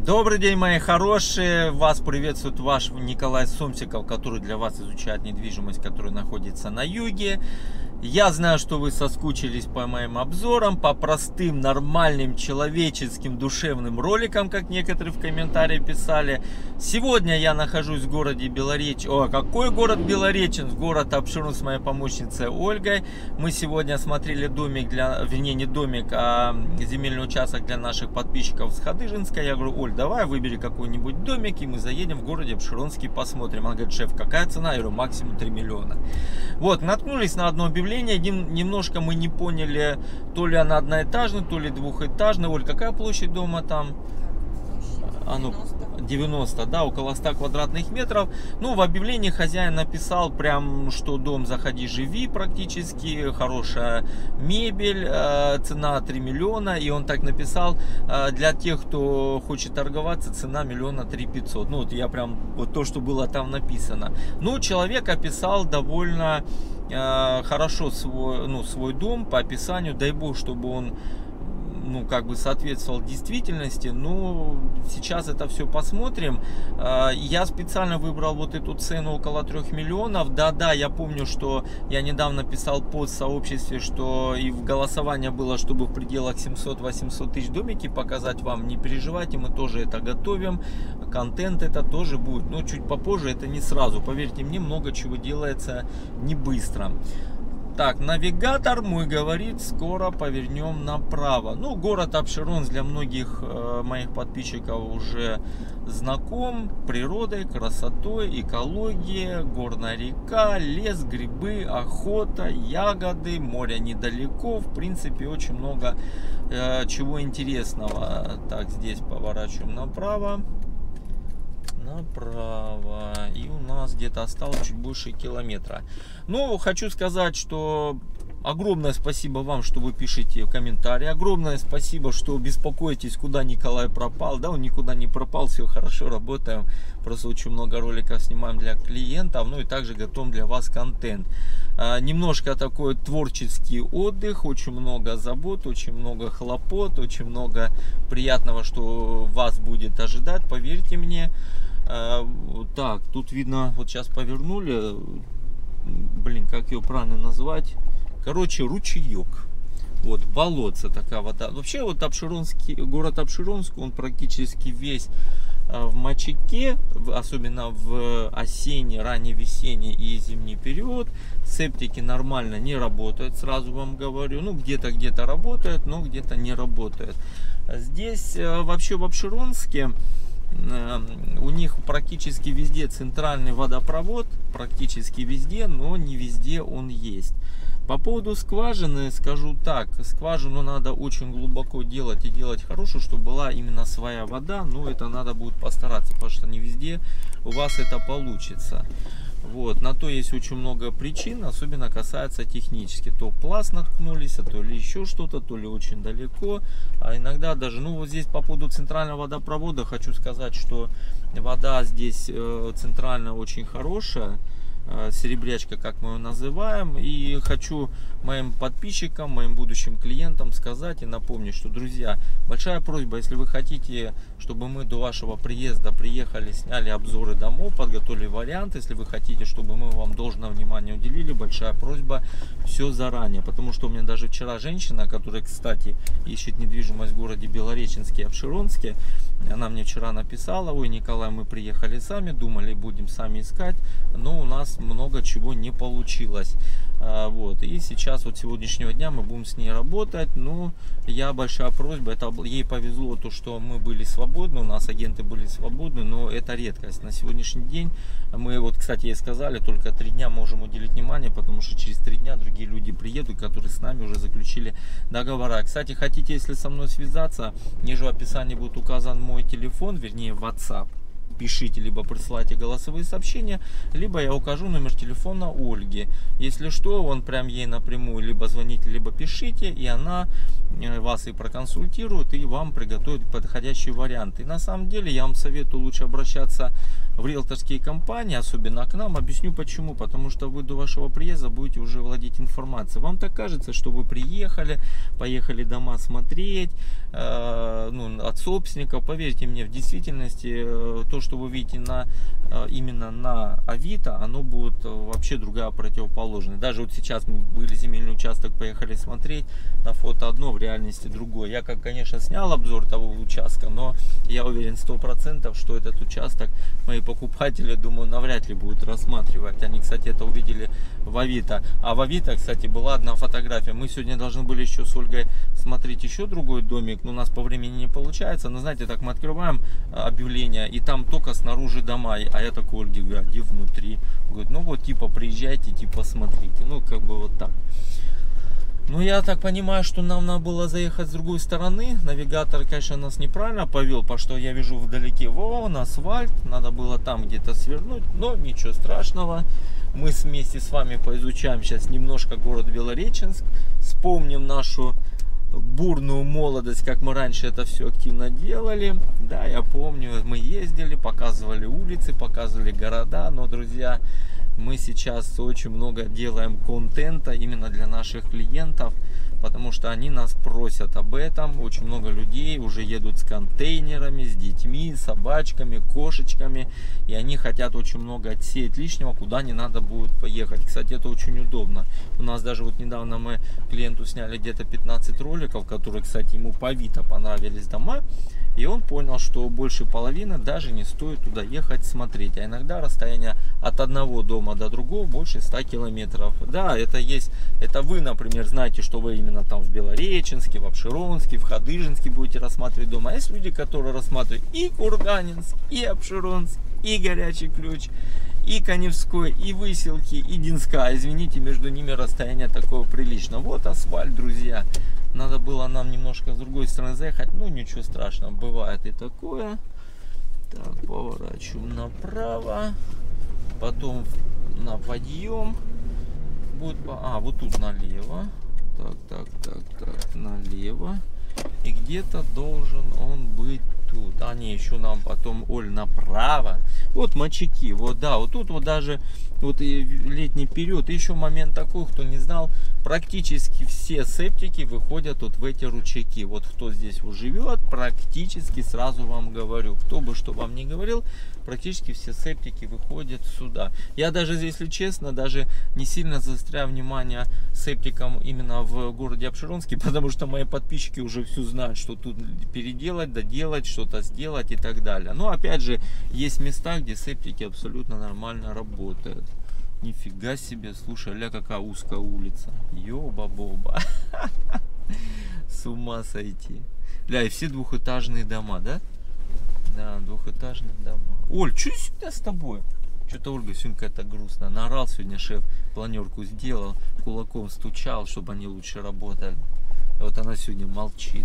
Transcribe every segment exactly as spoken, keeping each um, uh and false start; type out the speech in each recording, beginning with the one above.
Добрый день, мои хорошие! Вас приветствует ваш Николай Сомсиков, который для вас изучает недвижимость, которая находится на юге. Я знаю, что вы соскучились по моим обзорам, по простым, нормальным, человеческим, душевным роликам, как некоторые в комментариях писали. Сегодня я нахожусь в городе Белореченск. О, какой город Белореченск? Город Апшерон с моей помощницей Ольгой. Мы сегодня осмотрели домик, для, вернее не домик, а земельный участок для наших подписчиков с Хадыженска. Я говорю: Оль, давай выбери какой-нибудь домик, и мы заедем в городе Апшеронский, посмотрим. Она говорит: шеф, какая цена? Я говорю: максимум три миллиона. Вот, наткнулись на одно объявление. Немножко мы не поняли, то ли она одноэтажная, то ли двухэтажная. Оль, какая площадь дома там? А ну, девяносто, да, около ста квадратных метров. Ну, в объявлении хозяин написал прям, что дом заходи, живи практически, хорошая мебель, э, цена три миллиона. И он так написал: э, для тех, кто хочет торговаться, цена миллиона три пятьсот. Ну, вот я прям, вот то, что было там написано. Ну, человек описал довольно э, хорошо свой, ну, свой дом по описанию. Дай бог, чтобы он, ну, как бы соответствовал действительности. Но сейчас это все посмотрим. Я специально выбрал вот эту цену около трёх миллионов. Да-да, я помню, что я недавно писал пост в сообществе, что и в голосование было, чтобы в пределах семьсот-восемьсот тысяч домики показать вам. Не переживайте, мы тоже это готовим. Контент это тоже будет, но чуть попозже, это не сразу. Поверьте мне, много чего делается не быстро. Так, навигатор мой говорит: скоро повернем направо. Ну, город Апшеронск для многих э, моих подписчиков уже знаком. Природой, красотой, экологией, горная река, лес, грибы, охота, ягоды, море недалеко. В принципе, очень много э, чего интересного. Так, здесь поворачиваем направо. Направо, и у нас где-то осталось чуть больше километра. Ну, хочу сказать, что огромное спасибо вам, что вы пишете комментарии. Огромное спасибо, что беспокоитесь, куда Николай пропал. Да, он никуда не пропал, все хорошо, работаем. Просто очень много роликов снимаем для клиентов, ну и также готовим для вас контент. А, немножко такой творческий отдых, очень много забот, очень много хлопот, очень много приятного, что вас будет ожидать, поверьте мне. А, так, тут видно, вот сейчас повернули, блин, как ее правильно назвать? Короче, ручеек. Вот, болотце такая вода. Вообще, вот Апшеронский, город Апшеронск, он практически весь в мочаке, особенно в осенний, ранний весенний и зимний период. Септики нормально не работают, сразу вам говорю. Ну, где-то где-то работают, но где-то не работают. Здесь вообще в Апшеронске у них практически везде центральный водопровод, практически везде, но не везде он есть. По поводу скважины скажу так: скважину надо очень глубоко делать и делать хорошую, чтобы была именно своя вода. Но это надо будет постараться, потому что не везде у вас это получится. Вот, на то есть очень много причин, особенно касается технически. То пласт наткнулись, а то ли еще что-то, то ли очень далеко. А иногда даже, ну вот здесь по поводу центрального водопровода хочу сказать, что вода здесь э, центральная очень хорошая. Серебрячка, как мы ее называем. И хочу моим подписчикам, моим будущим клиентам сказать и напомнить, что, друзья, большая просьба: если вы хотите, чтобы мы до вашего приезда приехали, сняли обзоры домов, подготовили варианты, если вы хотите, чтобы мы вам должное внимание уделили, большая просьба все заранее. Потому что у меня даже вчера женщина, которая, кстати, ищет недвижимость в городе Белореченске и Апшеронске, она мне вчера написала: ой, Николай, мы приехали сами, думали, будем сами искать, но у нас много чего не получилось. А, вот, и сейчас вот сегодняшнего дня мы будем с ней работать. Но я, большая просьба, это ей повезло, то что мы были свободны, у нас агенты были свободны, но это редкость. На сегодняшний день мы, вот, кстати, ей сказали, только три дня можем уделить внимание, потому что через три дня другие люди приедут, которые с нами уже заключили договора. Кстати, хотите, если со мной связаться, ниже в описании будет указан мой телефон, вернее WhatsApp. Пишите, либо присылайте голосовые сообщения, либо я укажу номер телефона Ольги. Если что, он прям ей напрямую либо звоните, либо пишите, и она вас и проконсультирует, и вам приготовит подходящий вариант. И на самом деле я вам советую лучше обращаться в риэлторские компании, особенно к нам. Объясню почему. Потому что вы до вашего приезда будете уже владеть информацией. Вам так кажется, что вы приехали, поехали дома смотреть, э, ну, от собственников. Поверьте мне, в действительности э, то, что вы видите на, э, именно на Авито, оно будет вообще другая противоположная. Даже вот сейчас мы были земельный участок, поехали смотреть, на фото одно, в реальности другое. Я, как, конечно, снял обзор того участка, но я уверен сто процентов, что этот участок мои покупатели, думаю, навряд ли будут рассматривать. Они, кстати, это увидели в Авито. А в Авито, кстати, была одна фотография. Мы сегодня должны были еще с Ольгой смотреть еще другой домик, но у нас по времени не получается. Но знаете, так мы открываем объявление, и там только снаружи дома. А я такой Ольге говорю, где внутри? Говорит, ну вот типа приезжайте, типа смотрите. Ну как бы вот так. Ну, я так понимаю, что нам надо было заехать с другой стороны. Навигатор, конечно, нас неправильно повел, потому что я вижу вдалеке вон асфальт. Надо было там где-то свернуть, но ничего страшного. Мы вместе с вами поизучаем сейчас немножко город Белореченск. Вспомним нашу бурную молодость, как мы раньше это все активно делали. Да, я помню, мы ездили, показывали улицы, показывали города, но, друзья, мы сейчас очень много делаем контента именно для наших клиентов, потому что они нас просят об этом. Очень много людей уже едут с контейнерами, с детьми, собачками, кошечками, и они хотят очень много отсеять лишнего, куда не надо будет поехать. Кстати, это очень удобно. У нас даже вот недавно мы клиенту сняли где-то пятнадцать роликов, которые, кстати, ему по Авито понравились дома. И он понял, что больше половины даже не стоит туда ехать смотреть. А иногда расстояние от одного дома до другого больше ста километров. Да, это есть. Это вы, например, знаете, что вы именно там в Белореченске, в Апшеронске, в Хадыженске будете рассматривать дома. А есть люди, которые рассматривают и Курганинск, и Апшеронск, и Горячий Ключ, и Каневской, и Выселки, и Динска. Извините, между ними расстояние такое прилично. Вот асфальт, друзья. Надо было нам немножко с другой стороны заехать. Ну, ничего страшного, бывает и такое. Так, поворачиваем направо. Потом на подъем. Будет... А, вот тут налево. Так, так, так, так, налево. И где-то должен он быть тут. А, не, еще нам потом, Оль, направо. Вот мочаки, вот, да, вот тут вот даже вот и летний период. И еще момент такой, кто не знал, практически все септики выходят вот в эти ручейки. Вот кто здесь вот живет, практически, сразу вам говорю, кто бы что вам не говорил, практически все септики выходят сюда. Я даже, если честно, даже не сильно заостряю внимание септикам именно в городе Апшеронске, потому что мои подписчики уже все знают, что тут переделать, доделать, что-то сделать и так далее. Но опять же, есть места, где септики абсолютно нормально работают. Нифига себе, слушай, ля какая узкая улица. Ёба-боба. С ума сойти. Ля, и все двухэтажные дома, да? Да, двухэтажные дома. Оль, что сегодня с тобой? Что-то Ольга сегодня какая-то грустная. Наорал сегодня шеф, планерку сделал, кулаком стучал, чтобы они лучше работали. И вот она сегодня молчит.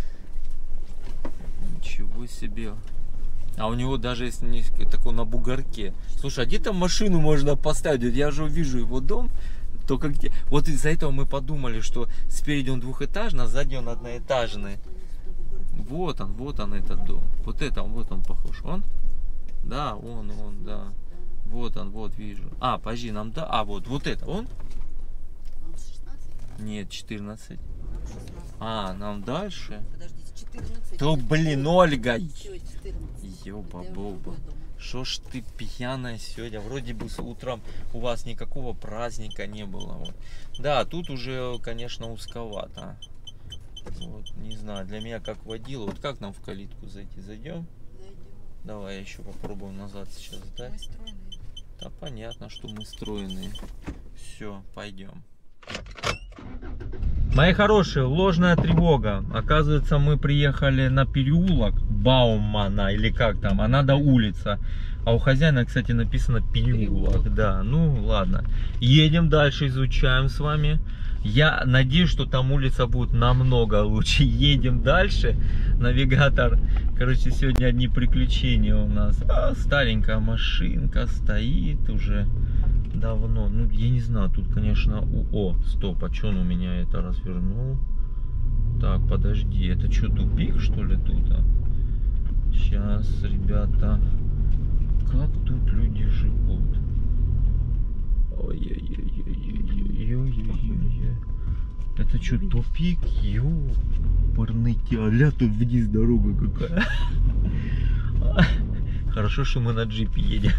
Ничего себе. А у него даже если не такой на бугорке. Слушай, а где там машину можно поставить? Я же вижу его дом. Только где... Вот из-за этого мы подумали, что спереди он двухэтажный, а сзади он одноэтажный. Вот он, вот он этот дом. Вот это, вот он похож. Он? Да, он, он, да. Вот он, вот вижу. А, подожди, нам да. А, вот, вот это он? Нет, четырнадцать. А, нам дальше. Подождите, четырнадцать. То, блин, Ольга. Ёба-боба. Шо ж ты пьяная сегодня? Вроде бы с утром у вас никакого праздника не было. Вот. Да, тут уже, конечно, узковато. Вот, не знаю, для меня как водила. Вот как нам в калитку зайти? Зайдем? Зайдем. Давай еще попробуем назад сейчас, да? Мы стройные. Да понятно, что мы стройные. Все, пойдем. Мои хорошие, ложная тревога. Оказывается, мы приехали на переулок Баумана, или как там, а надо улица. А у хозяина, кстати, написано переулок. Да, ну ладно. Едем дальше, изучаем с вами. Я надеюсь, что там улица будет намного лучше. Едем дальше. Навигатор, короче, сегодня одни приключения у нас. А, старенькая машинка стоит уже давно. Ну, я не знаю, тут, конечно, о, стоп, а что он у меня это развернул? Так, подожди, это что, тупик, что ли, тут? А? Сейчас, ребята, как тут люди живут. Ой-ой-ой-ой-ой-ой-ой-ой. Это что, тупик? Ёпарный тяля, тут вниз дорога какая. Хорошо, что мы на джипе едем.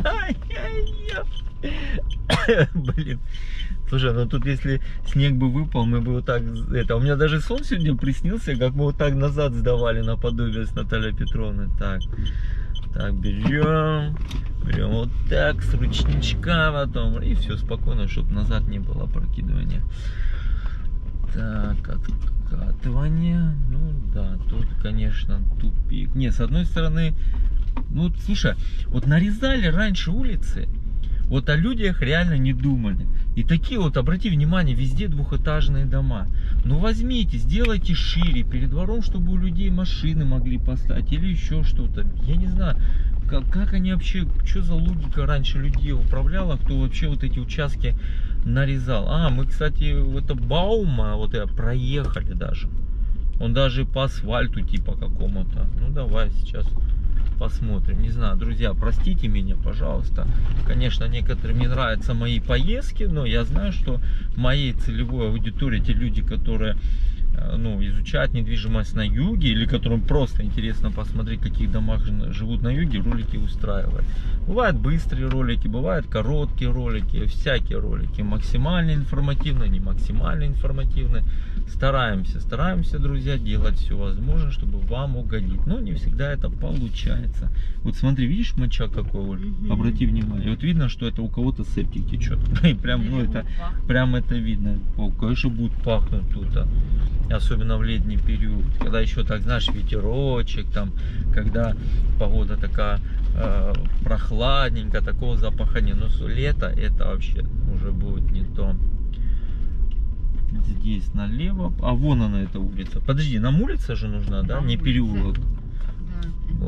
Блин. Слушай, ну тут если снег бы выпал, мы бы вот так... Это, у меня даже сон сегодня приснился, как мы вот так назад сдавали наподобие с Натальей Петровной. Так, так, берем. Берем вот так, с ручничка потом. И все спокойно, чтобы назад не было опрокидывания. Так, откатывание. Ну да, тут, конечно, тупик. Не, с одной стороны... Ну, слушай, вот нарезали раньше улицы, вот о людях реально не думали. И такие вот, обрати внимание, везде двухэтажные дома. Ну, возьмите, сделайте шире перед двором, чтобы у людей машины могли поставить или еще что-то. Я не знаю, как, как они вообще, что за логика раньше людей управляла, кто вообще вот эти участки нарезал. А, мы, кстати, это Баума, вот это, проехали даже. Он даже по асфальту типа какому-то. Ну, давай сейчас... посмотрим. Не знаю, друзья, простите меня, пожалуйста. Конечно, некоторым не нравятся мои поездки, но я знаю, что моей целевой аудитории, те люди, которые ну, изучают недвижимость на юге, или которым просто интересно посмотреть, в каких домах живут на юге, ролики устраивают. Бывают быстрые ролики, бывают короткие ролики, всякие ролики. Максимально информативные, не максимально информативные. Стараемся, стараемся, друзья, делать все возможное, чтобы вам угодить. Но не всегда это получается. Вот смотри, видишь моча какой, Оль? Mm-hmm. Обрати внимание. Вот видно, что это у кого-то септик течет. И прям, ну это, прям это видно. О, конечно, будет пахнуть тут. А. Особенно в летний период. Когда еще, так знаешь, ветерочек, там, когда погода такая э, прохладненькая, такого запаха нет. Но лето это вообще уже будет не то. Здесь налево. А вон она, эта улица. Подожди, нам улица же нужна, да? Не переулок. Да.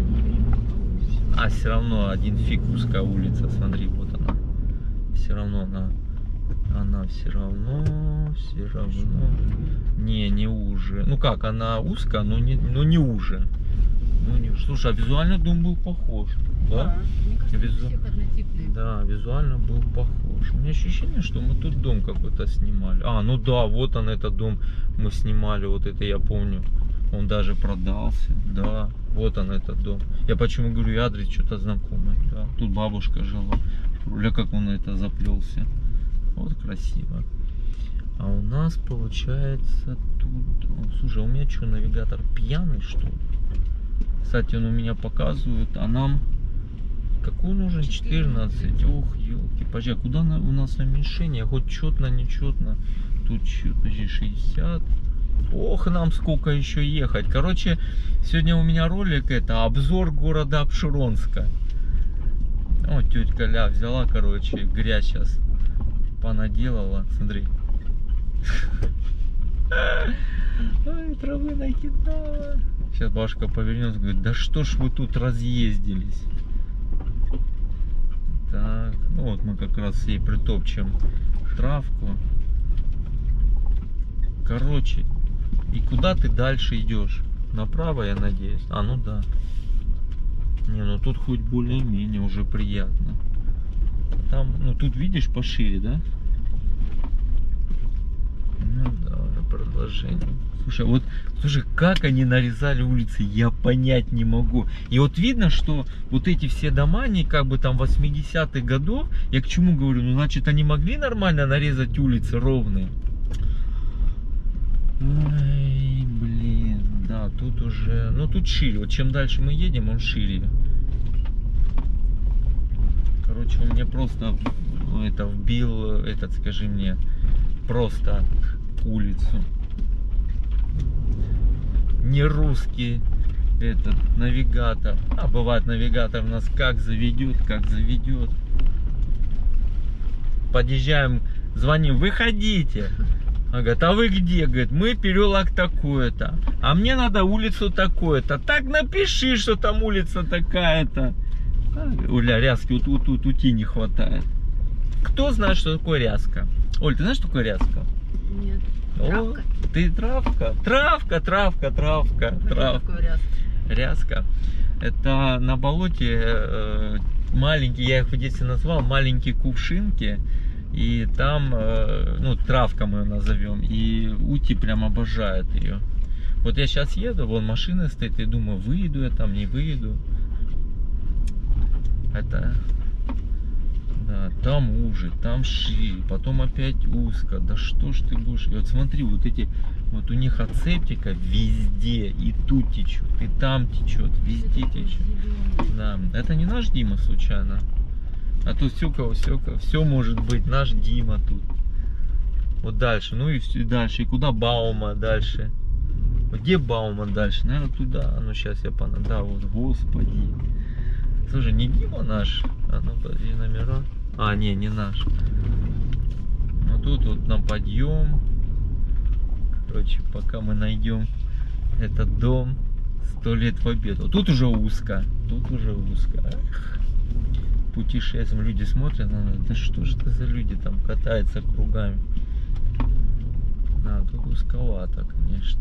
А все равно один фиг узкая улица. Смотри, вот она. Все равно она. Она все равно. Все равно. Не, не уже. Ну как, она узкая, но не, но не уже. Ну, не... Слушай, а визуально дом был похож. Да? Да, мне кажется, Визу... все однотипные. Да, визуально был похож. У меня ощущение, что мы тут дом какой-то снимали. А, ну да, вот он, этот дом мы снимали. Вот это я помню. Он даже продался. Да, вот он, этот дом. Я почему говорю, и адрес что-то знакомый. Да. Тут бабушка жила. Ля, как он это заплелся. Вот красиво. А у нас получается тут... Слушай, у меня что, навигатор пьяный, что ли? Кстати, он у меня показывает, а нам... Какой нужен? четырнадцать. Ох, елки. Подожди, а куда на, у нас уменьшение? Хоть четно, нечетно. Тут подожди, шестьдесят. Ох, нам сколько еще ехать. Короче, сегодня у меня ролик это обзор города Апшеронска. О, тетка Ля взяла, короче, грязь сейчас понаделала. Смотри. Ой, травы накидала. Сейчас бабушка повернется, говорит, да что ж вы тут разъездились. Так, ну вот мы как раз ей притопчем травку. Короче, и куда ты дальше идешь? Направо, я надеюсь. А, ну да. Не, ну тут хоть более-менее уже приятно. Там, ну тут видишь пошире, да? Ну да, уже продолжение. Слушай, вот, слушай, как они нарезали улицы, я понять не могу. И вот видно, что вот эти все дома, они как бы там восьмидесятых годов, я к чему говорю, ну значит они могли нормально нарезать улицы ровные. Ой, блин, да, тут уже, ну тут шире, вот чем дальше мы едем, он шире. Короче, он мне просто, это, вбил, этот, скажи мне, просто улицу. Не русский этот навигатор. А бывает навигатор у нас как заведет, как заведет. Подъезжаем, звоним, выходите. Он говорит, а вы где? Говорит, мы переулок такой-то. А мне надо улицу такой-то. Так напиши, что там улица такая-то. Оля, Рязки, вот тут вот, вот, ути не хватает. Кто знает, что такое Рязка? Оль, ты знаешь, что такое Рязка? Нет. О, ты травка? Травка, травка, травка, травка. Рязка. Это на болоте э, маленькие, я их в детстве назвал, маленькие кувшинки. И там, э, ну, травка мы ее назовем. И ути прям обожает ее. Вот я сейчас еду, вон машина стоит, и думаю, выйду я там, не выйду. Это... Да, там уже, там шире, потом опять узко. Да что ж ты будешь? И вот смотри, вот эти, вот у них от септика везде, и тут течет, и там течет, везде течет. Да, это не наш Дима случайно. А тут все, все, все может быть наш Дима тут. Вот дальше, ну и, все, и дальше, и куда Баума дальше? Где Баума дальше? Наверное, туда. Ну сейчас я пона. Да, вот, господи. Слушай, не Дима наш? А ну подожди, номера. А, не, не наш. Ну тут вот на подъем. Короче, пока мы найдем этот дом, сто лет в обед. Вот тут уже узко. Тут уже узко. Эх. Путешествуем, люди смотрят, да что же это за люди там катаются кругами. Да, тут узковато, конечно.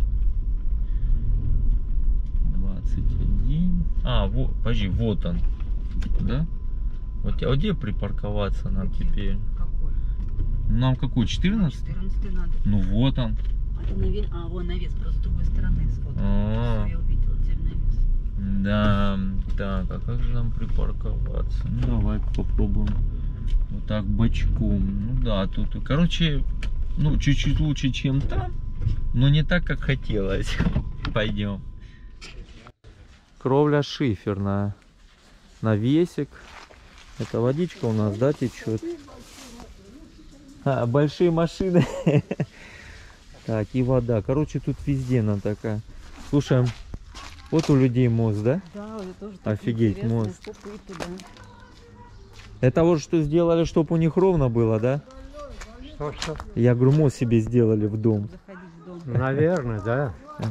двадцать один. А, вот, подожди, вот он. Да? Вот, а где припарковаться нам где? Теперь? Какой? Нам какой? четырнадцать? четырнадцать надо. Ну вот он. Это навес, а, вон навес, просто с другой стороны сфоткал. Все, я увидела теперь навес. Да, так, а как же нам припарковаться? Ну давай попробуем. Вот так бочком. Ну да, тут, короче, ну чуть-чуть лучше, чем там, но не так, как хотелось. Пойдем. Кровля шиферная. Навесик. Это водичка у нас, да, течет? А, большие машины. Так, и вода. Короче, тут везде она такая. Слушай, вот у людей мост, да? Да, это тоже. Офигеть, мост. Попытки, да. Это вот что сделали, чтобы у них ровно было, да? Что, что? Я говорю, мост себе сделали в дом. В дом. Наверное, да.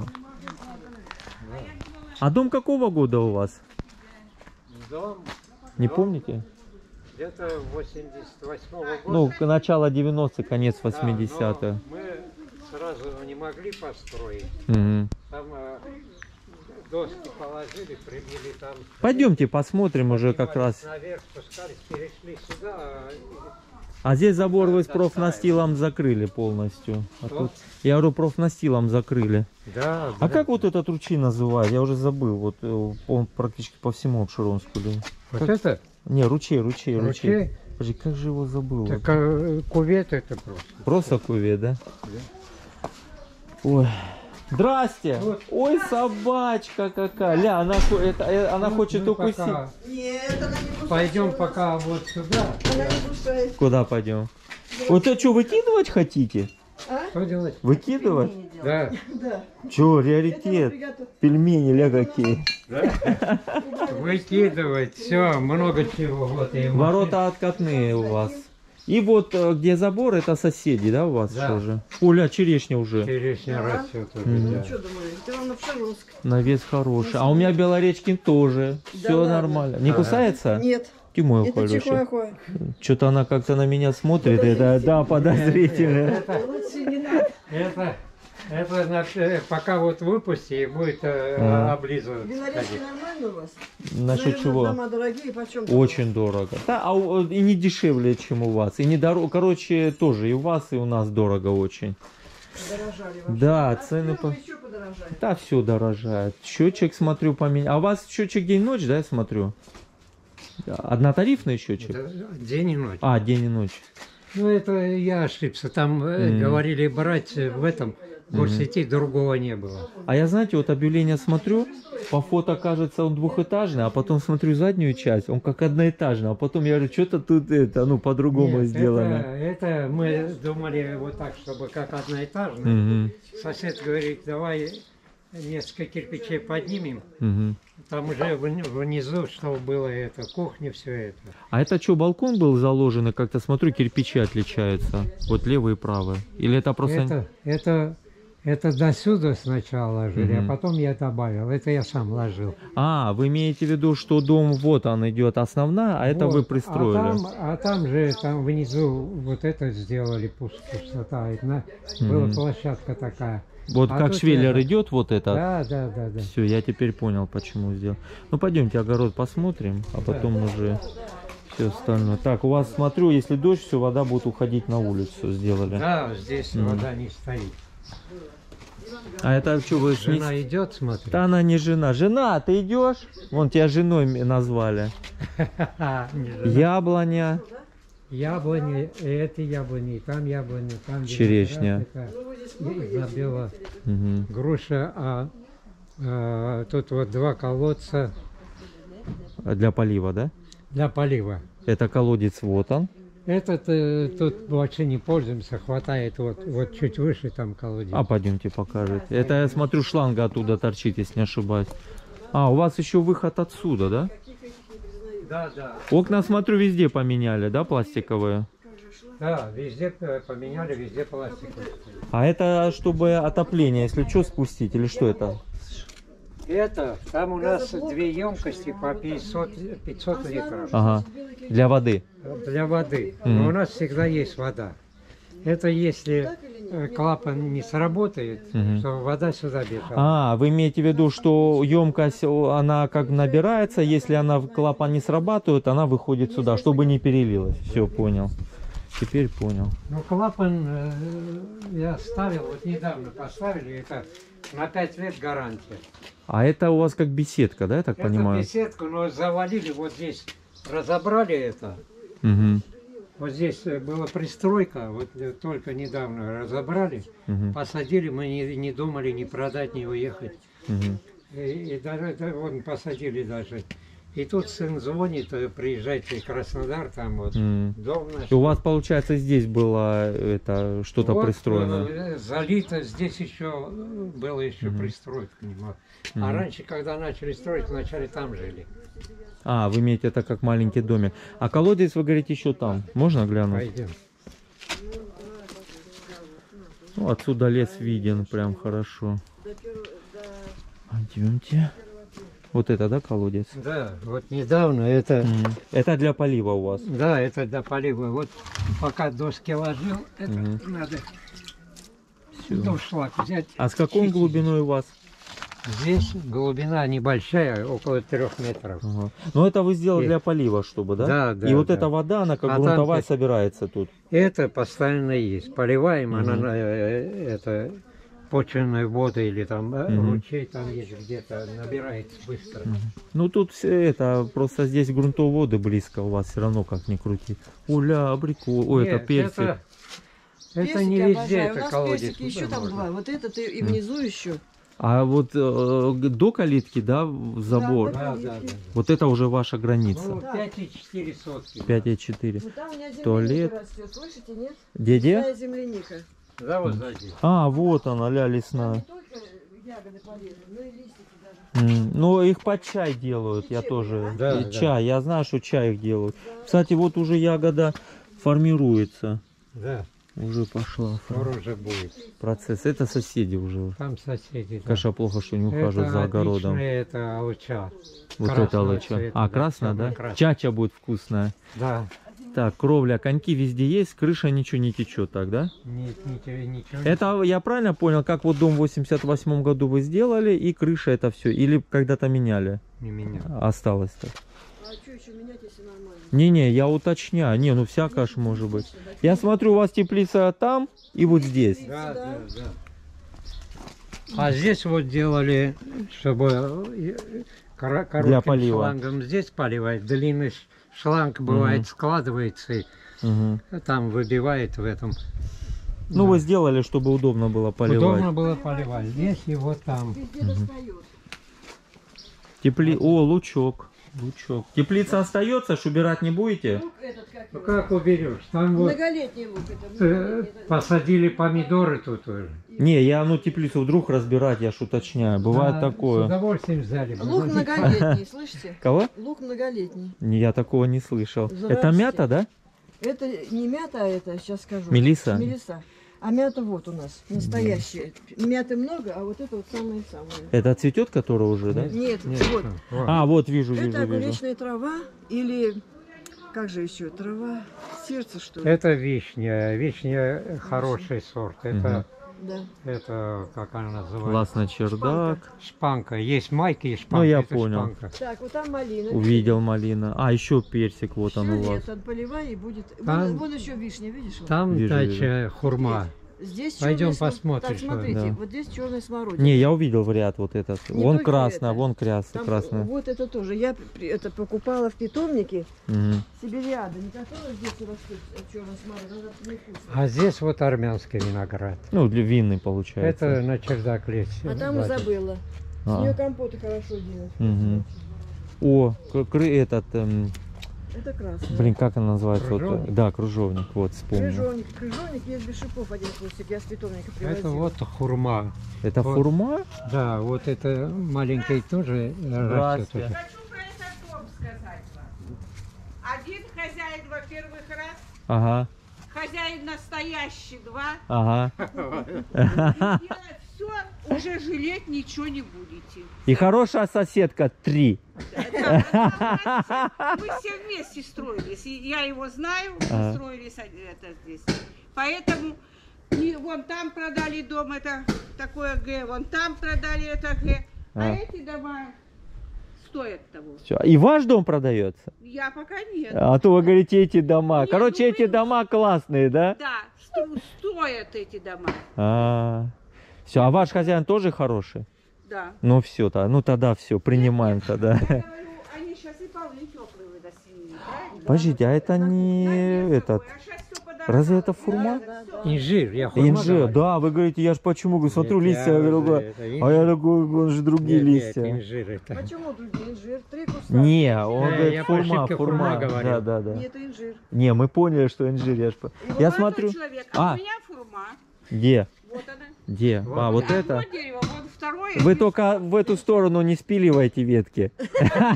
А дом какого года у вас? Дом. Не дом помните? Где-то восемьдесят восьмого года. Ну, начало девяностых, конец восьмидесятых. Да, мы сразу не могли построить. Угу. Там э, доски положили, прибили там. Пойдемте посмотрим уже как раз. Наверх спускались, перешли сюда. А здесь забор вы с профнастилом закрыли полностью. А тут, я говорю, профнастилом закрыли. Да, А да. как вот этот ручей называют? Я уже забыл. Вот он практически по всему Обширонску. Вот как... это? Не, ручей, ручей, ручей. Ручей? Подожди, как же его забыл? Так, а, кувет это просто. Просто кувет, да? Да. Ой. Здрасте! Вот. Ой, собачка какая! Ля, она, это, она Ну, хочет мы укусить. пока Нет, она не пускает. Пойдем пока вот сюда. Она не пускает. Куда пойдем? Вот это что, выкидывать хотите? А? Что делать? Выкидывать? Да. Да. Че, раритет? Пельмени, ля какие. Да? Выкидывать, все, много чего. Вот, и Ворота откатные у вас. И вот где забор, это соседи, да, у вас Да. тоже? Оля, черешня уже. Черешня растет уже, Мгм. да. Что думаешь? Это он на Обширонск. Навес хороший. А у меня Белоречкин тоже. Да Все ладно? нормально. Не Ага. кусается? Нет. Ты мой Это чихуахуа. Что-то она как-то на меня смотрит. Это, да, подозрительно. Лучше не надо. Это, это на- э, пока вот выпусти и будет э, Ага. облизывать. Белоречки нормально у вас? Насчет Наверное, чего? дома дорогие, почем? Очень дорого. Да, а у- и не дешевле, чем у вас. И не дорого. Короче, тоже и у вас, и у нас дорого очень. Подорожали вообще. Да, А цены по... еще подорожали. Да, все дорожает. Счетчик, смотрю, поменял. А у вас счетчик день-ночь, да, я смотрю? Однотарифный счетчик? Да, день и ночь. А, день и ночь. Ну это я ошибся. Там э, Мгм. говорили брать э, в этом горсети, другого не было. А я, знаете, вот объявление смотрю, по фото кажется он двухэтажный, а потом смотрю заднюю часть, он как одноэтажный, а потом я говорю, что-то тут это, ну, по-другому Нет, сделано. Это, это мы думали вот так, чтобы как одноэтажный. Угу, Сосед говорит, давай несколько кирпичей поднимем. угу. Там уже вни- внизу, чтобы было это, кухня, все это. А это что, балкон был заложен, и как-то смотрю, кирпичи отличаются, вот левый и правый? Или это просто... Это, это, это до сюда сначала ложили, Мгм. а потом я добавил. Это я сам ложил. А, вы имеете в виду, что дом, вот он идет основная, а это Вот. вы пристроили? А там, а там же, там внизу вот это сделали, пуст- пустота. И на- Была Мгм. площадка такая. Вот А как тут швеллер это- идет, вот это. Да, да, да, да. Все, я теперь понял, почему сделал. Ну пойдемте огород посмотрим, а потом уже все остальное. Так, у вас смотрю, если дождь, все, вода будет уходить на улицу, сделали. Да, здесь Мгм. вода не стоит. А это что вы снесли? Жена идет, смотри. Да она не жена. Жена, ты идешь? Вон тебя женой м- назвали. Не жена. Яблоня. Яблони, и это яблони, и там яблони, там Черешня. виноград, это Изабелла, Мгм. груша, а, а, тут вот два колодца А для полива, да? для полива. Это колодец, вот он. Этот э, тут вообще не пользуемся, хватает вот, вот чуть выше там колодец. А пойдемте покажете. Это я смотрю, шланга оттуда торчит, если не ошибаюсь. А, у вас еще выход отсюда, да? Да, да, Окна, смотрю, везде поменяли, да, пластиковые? да, везде э, поменяли, везде пластик. А это чтобы отопление, если что, спустить, или что это? Это, там у нас две емкости по пятьсот, пятьсот литров Ага, для воды. для воды. Мгм. Но у нас всегда есть вода. Это если э, клапан не сработает, Мгм. то вода сюда бежит. А, вы имеете в виду, что емкость, о, она как набирается, если она в клапан не срабатывает, она выходит сюда, чтобы не перелилась. Все, понял. Теперь понял. Ну, клапан э, я ставил, вот недавно поставили, это на пять лет гарантия. А это у вас как беседка, да, я так Это понимаю? беседку, но завалили вот здесь, разобрали это. Угу, Вот здесь э, была пристройка, вот э, только недавно разобрали, угу, посадили, мы не, не думали ни продать, ни уехать. угу. И, и даже, да, вон посадили даже. И тут сын звонит, э, приезжайте в Краснодар, там вот М. дом наш. И у вас, получается, здесь было это что-то Вот, пристроено? э, залито, здесь еще э, было еще Мгм. пристройка к нему. Мгм. А раньше, когда начали строить, вначале там жили. А, вы имеете это как маленький домик. А колодец, вы говорите, еще там. Можно глянуть? Пойдем. Ну, отсюда лес виден прям хорошо. Пойдемте. Вот это, да, колодец? Да, вот недавно это, М. Это для полива у вас? да, это для полива. Вот пока доски ложил, это Мгм. надо Всё. дошлак взять. А с какой чистить. глубиной у вас? Здесь глубина небольшая, около трех метров. Ага. Ну, это вы сделали И- для полива, чтобы, да? Да, да, И вот да. эта вода, она как А там грунтовая ты- собирается тут. Это постоянно есть. Поливаем, она Мгм. на э, это почвенной воды или там э, Мгм. ручей там есть где-то, набирается быстро. Ну, тут все это, просто здесь грунтоводы близко у вас, все равно как ни крути. Уля, абрико, ой, это Нет, персик. Это, это Персики не везде, обожаю. У это нас колодец. персики еще там можно. два. Вот этот и, и внизу еще. А вот э, до калитки, да, в забор, Да, Да, да, да. вот это уже ваша граница. Ну, пять и четыре сотки. пять и четыре. Вот там у меня земляника Туалет. растет. Слышите, нет? Где-где? Такая земляника. Да, вот сзади. А, вот она, ля Там не лесная. только ягоды полезны, но и листики даже. М, Ну, их под чай делают, я тоже. Да, И да. чай, я знаю, что чай их делают. Кстати, вот уже ягода формируется. Да, Уже пошла скоро уже будет. процесс. Это соседи уже. Там соседи. да. Конечно, плохо, что не ухаживают Это за огородом. отличная, это алча. Вот красного это лыча. цвета, А, да, красная, да? темно-красная. Чача будет вкусная. Да. Так, кровля, коньки везде есть, крыша ничего не течет, так, да? Нет, ничего, ничего. Это я правильно понял, как вот дом в восемьдесят восьмом году вы сделали, и крыша это все? Или когда-то меняли? не меня. Осталось так? А что еще менять, если нормально? Не-не, я уточняю. Не, ну всякое ж может быть. Я смотрю, у вас теплица там и вот здесь. Да, да, да. А здесь вот делали, чтобы э, кор- коротким полива. шлангом здесь поливать. Длинный ш- шланг бывает Мгм. складывается и Мгм. там выбивает в этом. Ну Да. вы сделали, чтобы удобно было поливать. Удобно было поливать. Здесь и вот там. Везде достает. Тепли... О, лучок. Лучок. Теплица остается, ж убирать не будете? Лук этот как Ну его? как уберешь? Там вот Многолетний лук. Это э, многолетний, это- посадили помидоры тут уже. Не, я ну теплицу вдруг разбирать, я ж уточняю. Бывает Да, С такое. удовольствием взяли. бы. Лук многолетний, слышите? Кого? Лук многолетний. Не, я такого не слышал. Здравствуйте. Это мята, да? Это не мята, а это, сейчас скажу. Мелиса? Мелиса. А мята вот у нас, настоящая. Мяты много, а вот это вот самое-самое. Это цветет, который уже, да? Нет, Нет, вот. вот. А, вот вижу, вижу, Это вижу. огуречная трава или, как же еще, трава сердца, что ли? Это вишня. Вишня хороший сорт. Это Да. Это, как она называется? Классно чердак. Шпанка. Есть майки и шпанка. Ну, я это понял. шпанка. Так, вот там малина. Увидел малина. А, еще персик, вот он Всё у вас. лето поливай и будет. Там- Вон, вон еще вишня, видишь? вот? Там Вижу, дача хурма. Здесь Пойдем чёрная смо- посмотрим, Так, что- смотрите, Да. вот здесь черный смородина. Не, я увидел в ряд вот этот. Не Вон только красный, это. вон красный, Там, красный. вот это тоже. Я при- это покупала в питомнике Мгм. сибириада, не которая здесь растет черный смородина, это невкусно. А здесь вот армянский виноград. Ну, для винный получается. Это на чердак лезть. А там и забыла. С А. нее компоты хорошо делать. Мгм. О, к- кры- этот, эм, Это красный. блин, как он называется? Вот, Крыжовник? э, да, кружовник, вот, вспомнил. Крыжовник. Крыжовник есть без шипов один кустик. Я с питомника привозила. Это вот хурма. Это Вот. фурма? Да, вот это маленький тоже растет. Здрасте. Хочу про этот дом сказать вам. Один хозяин, во-первых, раз. Ага, Хозяин настоящий, два. ага. Делать все, уже жалеть ничего не будете. И хорошая соседка три. Да, мы все вместе строились. И я его знаю, мы Ага. строились это здесь. Поэтому и вон там продали дом, это такое Г, вон там продали это Г. А, А. эти дома стоят того. Всё. И ваш дом продается? Я пока нет. А то вы говорите эти дома. Нет, Короче, ну эти вы- дома классные, да? Да, сто- стоят эти дома. А, все, а ваш хозяин тоже хороший? Да. Ну все, то, ну тогда все, принимаем тогда. Я говорю, они сейчас и полны теплые водосильные, правильно? Подождите, а это не Навес этот. такой, а щас всё подорожало. Разве это фурма? Да, да. Инжир, я хурма Инжир, говорю. да, вы говорите, я ж почему говорю, смотрю Нет, листья, я я говорю, уже га- это а инжир. я такой, он же другие Нет, нет, листья. инжир это. Почему другие инжир? Три куста. Не, он Да, говорит, я по фурма, ошибке фурма. фурма говорил. Да, да, да. Нет, это инжир. Не, мы поняли, что инжир. Я, ж по- И я молодой смотрю. человек, а, А. у меня фурма. Где? Вот она. Где? Вот. А, вот Одно это? дерево, вот второе. Вы и только в эту сторону не спиливаете ветки. Я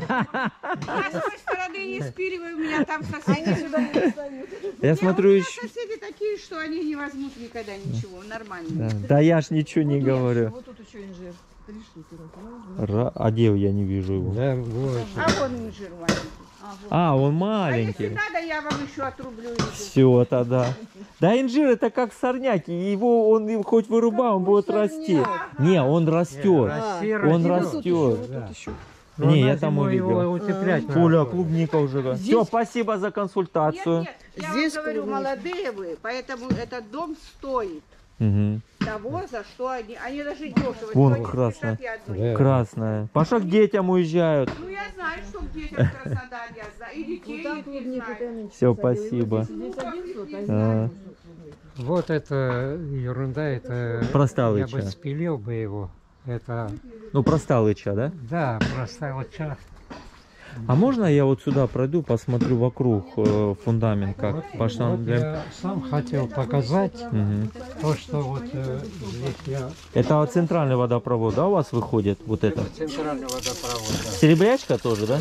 с той стороны не спиливаю, у меня там соседи. Сюда не достают. Я Не, смотрю у меня еще. соседи такие, что они не возьмут никогда ничего, нормально. Да, да я ж ничего не Вот говорю. Вот тут еще инжир. Три штуки. вот, раз, Ра- А где я не вижу его? Да, вот. А вон инжир маленький. А, он А если маленький. надо, я вам еще отрублю инжир. Все тогда. Да инжир это как сорняк. Его он и хоть вырубай, он будет Какой расти. сорняк? Не, он растет. Расти, Он расти. Вот растет. тут еще, вот Да. тут еще. Ну, Не, на я там зиму увидел. его утеплять надо. Пуля, клубника уже. Здесь- Все, спасибо за консультацию. Нет, нет, я Здесь вам говорю, клубника. молодые вы, поэтому этот дом стоит Мгм. того, за что они, они даже дешево. Вон стоят, красная. пятьдесят одной. Да. Красная. Паша к детям уезжают. Ну я знаю, что в детях Краснодар, я знаю, и Вот детей там их не клубнику знаю. прям Всё, посадила. И вот спасибо. здесь- здесь один сорт, а здесь А. другой сорт клубники. Вот это ерунда, это Просталыча. я бы спилил бы его. Это, Ну, просталыча, да? да, просталыча. А можно я вот сюда пройду, посмотрю вокруг э, фундамент, как Паша Вот для... я сам хотел показать Мгм. то, что вот э, здесь я... Это центральный водопровод, да, у вас выходит? Вот это? Центральный водопровод, да. Серебрячка тоже, да?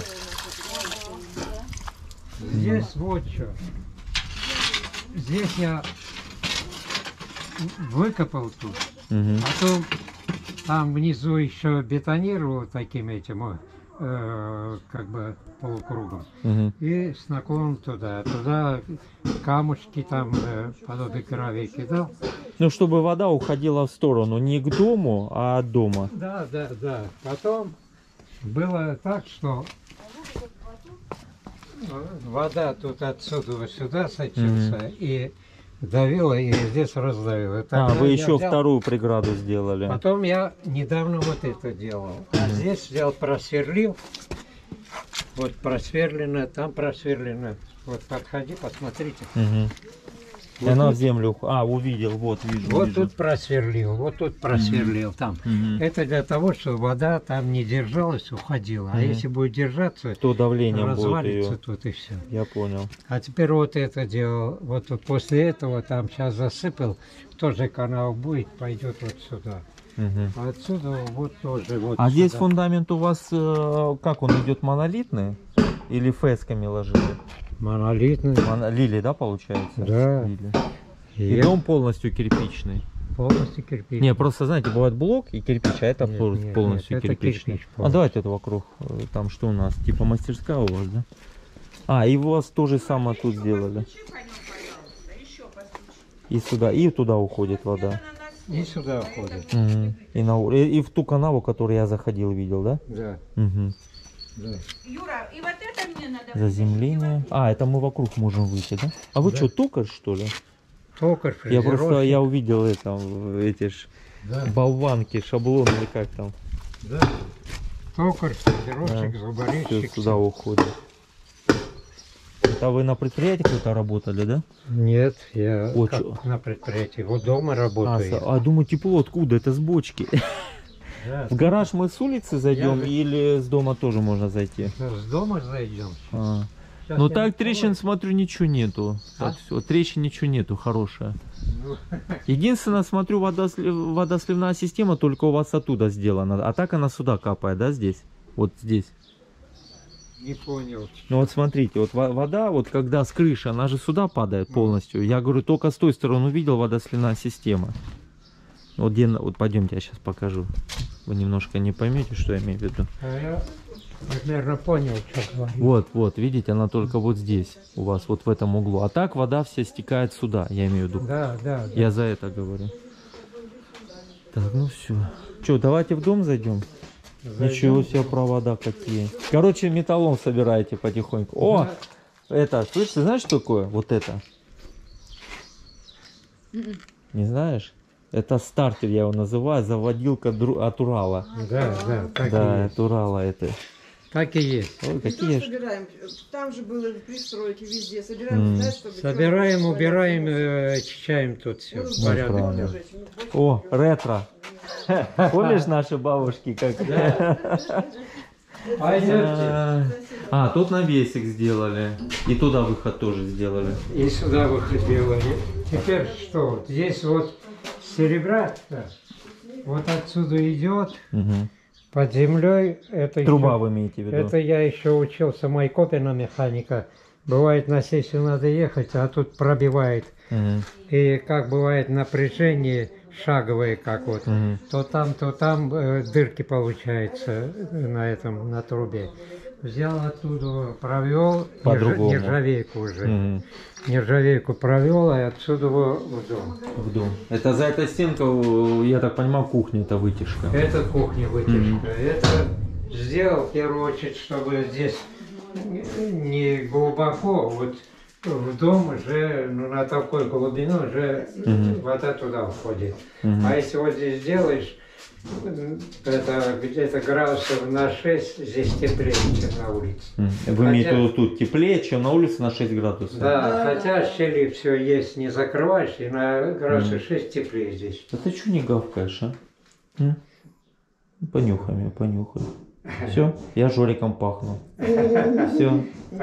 Здесь вот что. Здесь я выкопал тут, Мгм. потом там внизу еще бетонировал таким этим, э, как бы полукругом. Мгм. И с наклоном туда. Туда камушки там э, подобие гравия кидал. Ну, чтобы вода уходила в сторону, не к дому, а от дома. Да, да, да. Потом было так, что вода тут отсюда вот сюда сочится и давила, и здесь раздавила. А, Тогда вы я еще взял- вторую преграду сделали. Потом я недавно вот это делал. А здесь взял, просверлил. Вот просверлено, там просверлено. Вот подходи, посмотрите. Мгм. И Вот она в тут- землю... ух- А, увидел, вот, вижу, Вот вижу. тут просверлил, вот тут просверлил, там. Мгм. Это для того, чтобы вода там не держалась, уходила. А Мгм. если будет держаться, То давление будет развалится ее. тут и все. Я понял. А теперь вот это делал. Вот после этого там сейчас засыпал, тоже канал будет, пойдет вот сюда. Мгм. А отсюда вот тоже вот. А здесь сюда. фундамент у вас, э, как он идет, монолитный? Или фесками ложили? Монолитный. Моно- Лили, да, получается? Да. Лили. И И дом полностью кирпичный. полностью кирпич. Не, просто, знаете, бывает блок и кирпич, а это Нет, пол- нет, полностью нет, это кирпичный. кирпич А полностью. давайте это вокруг. э, Там что у нас? Типа мастерская у вас, да? А, и у вас то же самое тут сделали. Постучи по нем, пожалуйста, еще постучи. И сюда, и туда уходит вода. Где-то на нас и сюда входит. Мгм. И, на, у- и, и в ту канаву, которую я заходил, видел, да? Да, Угу. да. Юра, и вот это мне надо. Заземление. А, это мы вокруг можем выйти, да? А вы Да. что, токарь, что ли? Токарь, Я просто, фрезеровщик. я увидел это, в- эти ж Да, болванки, шаблоны или как там. да. Токарь, фрезеровщик, Все зуборезчик. сюда уходит. Это вы на предприятии какое-то работали, да? Нет, я О, как чё? на предприятии. Вот дома А, работаю. с- а думаю, тепло откуда? Это с бочки. Да. В гараж мы с улицы зайдем Я же- или с дома тоже можно зайти? С дома зайдем. А. Сейчас Ну я так не трещин, смотрю, ничего нету. А? Так, все, трещин ничего нету, хорошая. Ну, Единственное, смотрю, водослив- водосливная система только у вас оттуда сделана. А так она сюда капает, да, здесь? Вот здесь. не понял. Ну вот смотрите, вот во- вода, вот когда с крыши, она же сюда падает полностью. Я говорю, только с той стороны увидел водосливная система. Вот где, на- вот пойдемте, я сейчас покажу. Вы немножко не поймете, что я имею в виду. А я примерно понял, что говорю. Вот, вот, видите, она только вот здесь у вас, вот в этом углу. А так вода вся стекает сюда, я имею в виду. Да, да, да. Я за это говорю. Так, ну все. Че, давайте в дом зайдем? Зайдем. Ничего себе, провода какие. Короче, металлом собираете потихоньку. О, это, слышишь, ты знаешь, что такое? Вот это. Не знаешь? Это стартер, я его называю, заводилка дру- от Урала. Да, да, так и Да, есть. от Урала это. Так и есть. Ой, Мы какие тоже ж... собираем. Там же было пристройки везде. Собираем, М. знаешь, чтобы... Собираем, черный убираем, порядок. э, очищаем тут все. Ну, Ну, Порядок. правильно. лежит. Ну, больше О, ничего. ретро. Помнишь наши бабушки как? Пойдемте. А, тут навесик сделали. И туда выход тоже сделали. И сюда выход делали. Теперь что? Вот здесь вот серебра, да, вот отсюда идет Мгм. под землей. Это Труба еще- вы имеете в виду? Это я еще учился Майкопина механика. Бывает, на сессию надо ехать, а тут пробивает. Мгм. И как бывает напряжение шаговое, как вот, Мгм. то там, то там э, дырки получаются на этом, на трубе. Взял оттуда, провел По-другому. нержавейку уже. Мгм. Нержавейку провел, и отсюда в в дом. В дом. Это за этой стенкой, я так понимаю, кухня, это вытяжка. Это кухня вытяжка. Мгм. Это сделал в первую очередь, чтобы здесь не глубоко, вот в дом уже, ну, на такой глубину уже Мгм. вода туда входит. Мгм. А если вот здесь делаешь, это где-то градусов на шесть, здесь теплее, чем на улице. Мгм. Вы Хотя- имеете в виду тут теплее, чем на улице на шесть градусов? Да, Да, хотя да. щели все есть, не закрываешь, и на градусов шесть теплее здесь. Да ты что не гавкаешь, а? М? Ну, понюхай меня, понюхай. Все, я Жориком пахну. Все.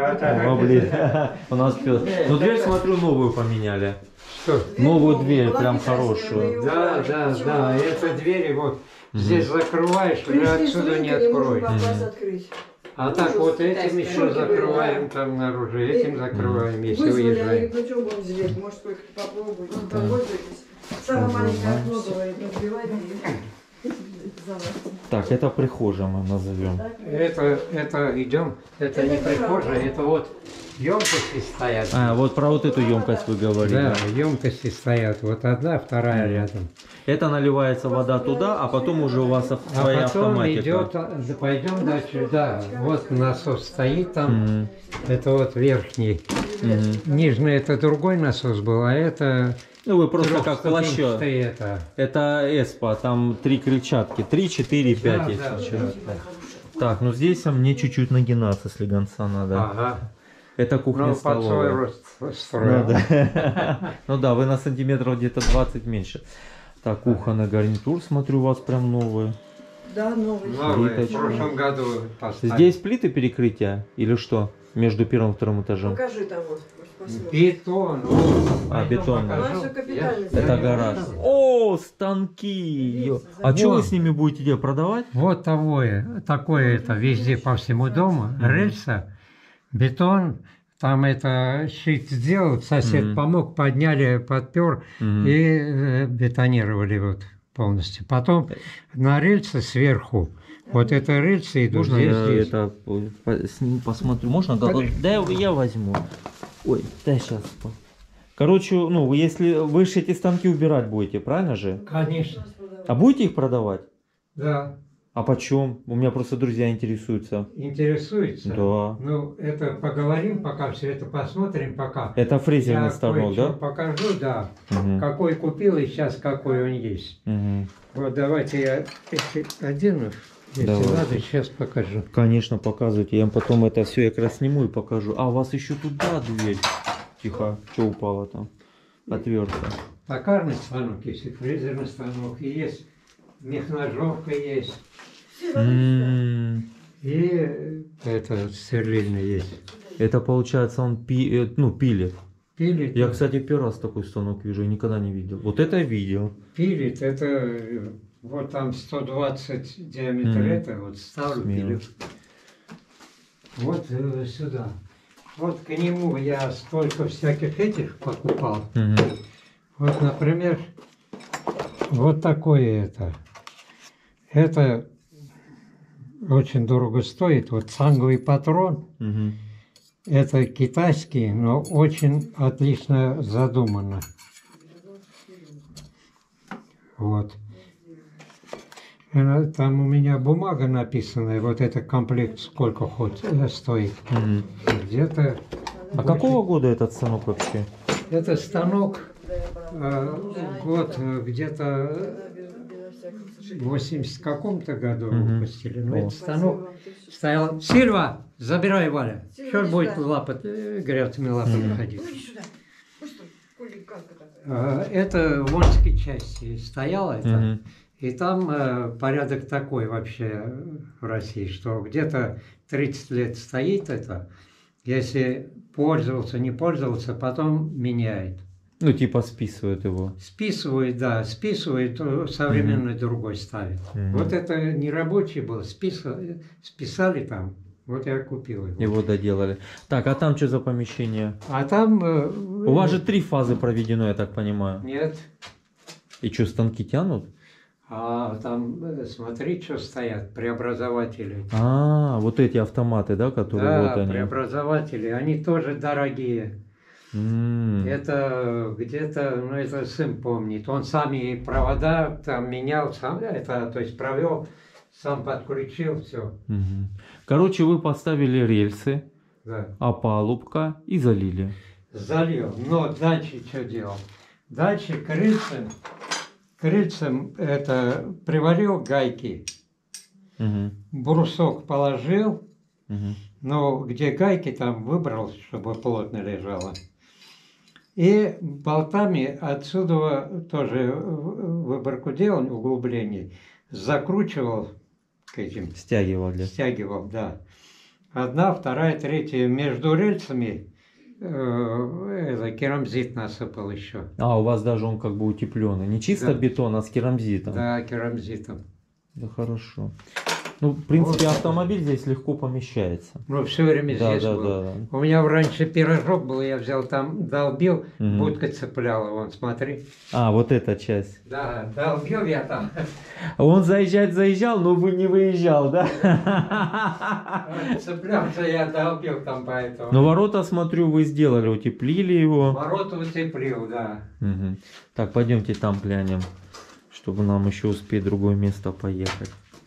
У нас пес. Ну дверь, смотрю, новую поменяли. Что? Новую дверь, Была прям прекрасная, хорошую. мы её Да, убрали. да, Почему? да, это двери вот здесь закрываешь, уже Пришли отсюда с не рынка, не можем откроешь. попасть открыть. А так вот этим еще Шоки были, закрываем да. там наружу, этим закрываем, если Вызвали, они уезжаем. ключом будем взять, может, сколько-то попробовать. Ну, попользуйтесь. Самое маленькое окно, говорит, разбивайте и залазьте. Так, это прихожая мы назовем. Это, это идем, это не прихожая, это вот емкости стоят. А, вот про вот эту емкость вы говорили. Да, емкости стоят, вот одна, вторая рядом. Это наливается вода туда, а потом уже у вас ав- А своя потом автоматика. идет, а, да, пойдем дальше, да, вот насос стоит там, Мгм. это вот верхний. Мгм. Нижний это другой насос был, а это Ну вы просто как плаща. трехступенчатый это. Это эспа, там три крыльчатки. Три, четыре, пять, Да, если да, честно. да, Так, ну здесь мне чуть-чуть нагинаться, если гонца надо. Ага. Это кухня Ну, под свой столовая. рост Ну строил. да. Ну да, вы на сантиметров где-то двадцать меньше. Так, кухонный гарнитур, смотрю, у вас прям новый. Да, новый. Новый, в Плиточка. прошлом году поставили. Здесь плиты перекрытия или что? Между первым и вторым этажом? Покажи там вот. посмотрим. Бетон. А, бетон, да. У нас всё капитально Это сделано. гараж. О, станки! Ё- А что вы с ними будете делать? Продавать? Вот такое, такое это везде по всему дому. Рельса, бетон, там это щит сделал, сосед Мгм. помог, подняли, подпер Мгм. и э, бетонировали вот полностью. Потом на рельсы сверху, вот это рельсы идут Можно здесь, я здесь. это по- с ним посмотрю? Можно? Да, Подожди. да я, я возьму. Ой, да сейчас. Короче, ну, вы если вы же эти станки убирать будете, правильно же? Конечно. А будете их продавать? Да. А почем? У меня просто друзья интересуются. Интересуется? Да. Ну, это поговорим, пока все это посмотрим, пока. Это фрезерный Я станок, кое-что да? покажу, да. Угу. Какой купил и сейчас какой он есть. Угу. Вот давайте я эти одену. Если Давайте. надо, сейчас покажу. Конечно, показывайте. Я вам потом это все как раз сниму и покажу. А у вас еще туда дверь. Тихо. Что упало там? Отвертка. Токарный станок есть, и фрезерный станок, и есть мехножовка есть. М-м-м. И это сверлильный есть. Это получается он пи... э, ну, пилит. Пилит. Я, кстати, первый раз такой станок вижу, я никогда не видел. Вот это я видел. Пилит, это э, вот там сто двадцать диаметр, Мгм. это вот ставлю, Смело. пилю. Вот э, сюда. Вот к нему я столько всяких этих покупал. Мгм. Вот, например, вот такое это. Это очень дорого стоит. Вот цанговый патрон. Мгм. Это китайский, но очень отлично задумано. Вот. Э, Там у меня бумага написанная, вот это комплект сколько хоть э, стоит. Мгм. Где-то... А какого года этот станок вообще? Это станок, э, год э, где-то в восемьдесят каком-то году Мгм. выпустили. Но О. этот станок стоял... Сильва, забирай, Валя. Что будет лапать, э, грязными лапами ходить? Э, Это в Омской части стояло это. Мгм. И там э, порядок такой вообще в России, что где-то тридцать лет стоит это. Если пользовался, не пользовался, потом меняет. Ну, типа списывают его. Списывает, да, списывает, э, современный другой ставит. Мгм. Вот это не рабочий был, списали, списали там, вот я купил его. Его доделали. Так, а там что за помещение? А там... э, У вас же три фазы проведено, я так понимаю. Нет, И что, станки тянут? а там, э, смотри, что стоят, преобразователи. А, вот эти автоматы, да, которые Да, вот они. преобразователи, они тоже дорогие. М. Это где-то, ну это сын помнит, он сам и провода там менял, сам, это, то есть провел, сам подключил, все. Мгм. Короче, вы поставили рельсы, Да. опалубка и залили. Залил, но дальше что делал? Дальше крыльцем, крыльцем это приварил гайки, Мгм. брусок положил, Мгм. но где гайки там выбрал, чтобы плотно лежало. И болтами отсюда тоже выборку делал, углублений, закручивал к этим, Стягивали. стягивал, да. Одна, вторая, третья. Между рельсами э, это, керамзит насыпал еще. А, у вас даже он как бы утепленный. Не чисто Да. бетон, а с керамзитом. Да, керамзитом. Да хорошо. Ну, в принципе, Вот. автомобиль здесь легко помещается. Ну, все время Да, здесь да, был. да, да. У меня раньше пирожок был, я взял там, долбил, Мгм. будка цепляла, вон, смотри. А, вот эта часть. Да, долбил я там. Он заезжать заезжал, но вы не выезжал, да? Цеплялся я, долбил там поэтому. Но ворота, смотрю, вы сделали, утеплили его. Ворота утеплил, да. Мгм. Так, пойдемте там глянем, чтобы нам еще успеть в другое место поехать.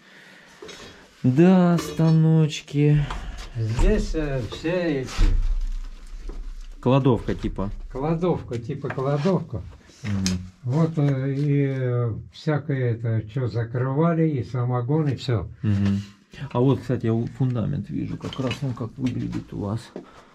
Да, станочки. Здесь э, все эти, Кладовка типа. кладовка, типа кладовка. Мгм. Вот э, и э, всякое это, что закрывали, и самогон, и все. Мгм. А вот, кстати, я фундамент вижу, как раз он как выглядит у вас.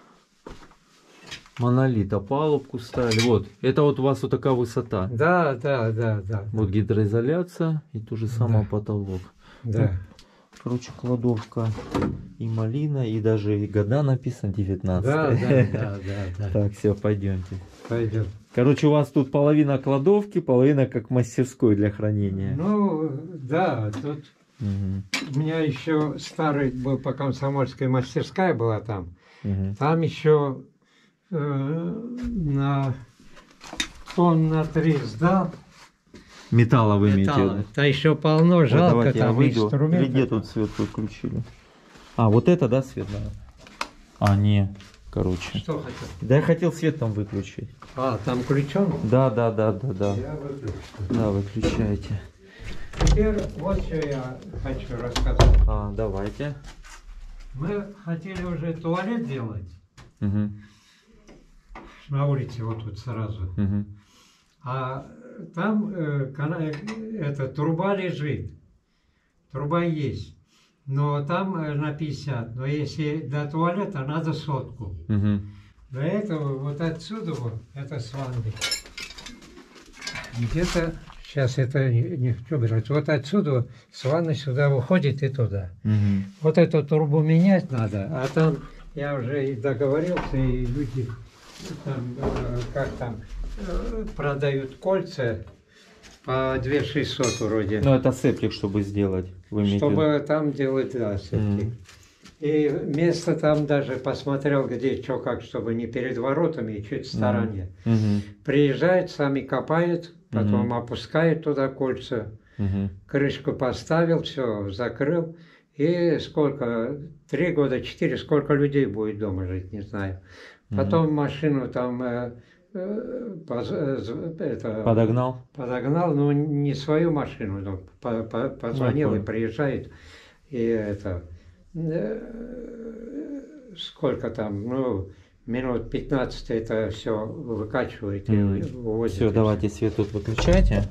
Монолит, опалубку ставили. Вот, это вот у вас вот такая высота. Да, да, да, да. Вот гидроизоляция и то же самое Да. потолок. Да. Короче, кладовка и малина, и даже и года написано девятнадцать. Да, да, да, да, да. Так, все, пойдемте. Пойдем. Короче, у вас тут половина кладовки, половина как мастерской для хранения. Ну, да, тут Мгм. у меня еще старый был по комсомольской мастерская была там. Мгм. Там еще э, на тонн на три сдал. Металла вы имеете в Металла. виду? Да еще полно, Вот жалко, давайте я там выйду. Или инструменты. где тут свет выключили? А, вот это, да, свет надо? А, не. короче. Что хотел? Да я хотел свет там выключить. А, там ключом? Да, да, да, да, да. Я выключу. Да, выключайте. Теперь вот что я хочу рассказать. А, давайте. Мы хотели уже туалет делать Угу. на улице, вот тут сразу. Угу. А там э, кана- эта труба лежит. Труба есть. Но там э, на пятьдесят. Но если до туалета, надо сотку. Угу. Для этого вот отсюда вот, это с ванной. Где-то, сейчас это не, не что брать, вот отсюда с ванной сюда выходит и туда. Угу. Вот эту трубу менять надо, а там я уже и договорился, и люди там, э, как там, э, продают кольца по две тысячи шестьсот вроде. Ну, это септик, чтобы сделать. Вы имеете в виду? Чтобы там делать, да, септик. Мгм. И место там даже посмотрел, где что как, чтобы не перед воротами, и чуть в стороне. Мгм. Приезжает, сами копает, потом Мгм. опускает туда кольца, Мгм. крышку поставил, все, закрыл. И сколько, три года, четыре, сколько людей будет дома жить, не знаю. Потом машину там э, э, поз- э, з- это, Подогнал? подогнал, но не свою машину, но по- по- позвонил Ну, и понял. приезжает. И это, э, сколько там, ну, минут пятнадцать это все выкачивает и Мгм. вывозит. Все, давайте свет тут выключайте.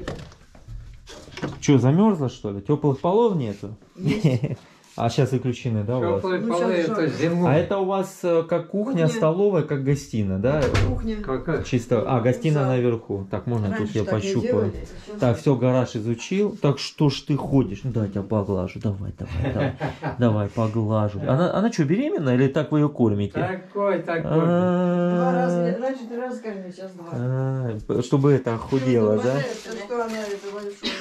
Че, замерзла что ли? Теплых полов нету? А сейчас выключены, да, у вас? Теплые Ну, полы щас это жарко. зимой. А это у вас э, как кухня, Кухня. столовая, как гостиная, да? Кухня. Какая? Чисто. А, гостиная Да. наверху. Так, можно тут Раньше я так не пощупаю. делали, сейчас- Так, все, гараж изучил. Так что ж ты ходишь? Ну, давай я тебя поглажу. Давай, давай, давай. Давай, поглажу. Она, она что, беременна или так вы ее кормите? Такой, такой. Два раза, А, раньше три раза кормили, сейчас два. а, чтобы это охудела, да? Что она это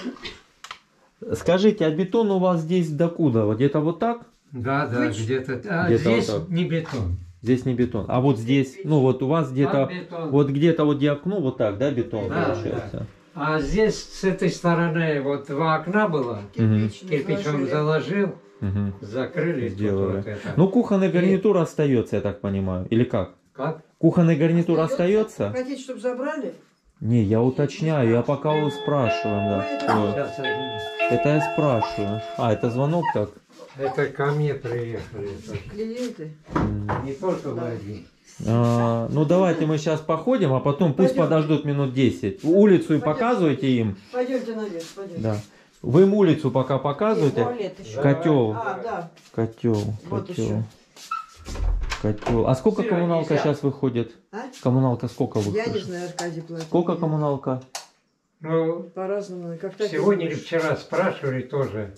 большое. Скажите, а бетон у вас здесь докуда? Вот где-то вот так? Да, да, Выч- где-то. А Где-то здесь вот так. не бетон. Здесь не бетон. А вот здесь, ну вот у вас где-то, Там бетон. вот где-то вот где окно, вот так, да, бетон Да, получается? А здесь с этой стороны вот два окна было. Кирпичный Кирпичом сложили. заложил, Мгм. закрыли. тут Сделали. вот это. Ну, кухонный гарнитур остается, я так понимаю. Или как? Как? Кухонный гарнитур остается? Хотите, чтобы забрали? Не, я уточняю, я пока вы спрашиваем, да. Ой, это Вот. Сейчас я- Это я спрашиваю. А, это звонок так? это ко мне приехали. Клиенты. М. Не только в один. А, ну, давайте мы сейчас походим, а потом пусть Пойдем. подождут минут десять. Улицу и Пойдем. показывайте им. Пойдемте наверх, пойдемте. Да. Вы им улицу пока показывайте. Туалет еще. Котел. А, да. Котел. Вот Котел. еще. Котел. А сколько Всё, коммуналка нельзя. сейчас выходит? А? Коммуналка сколько Я не выходит? знаю, Аркадий платит. Сколько коммуналка? Ну, По-разному. Как так сегодня или думаешь? вчера спрашивали тоже.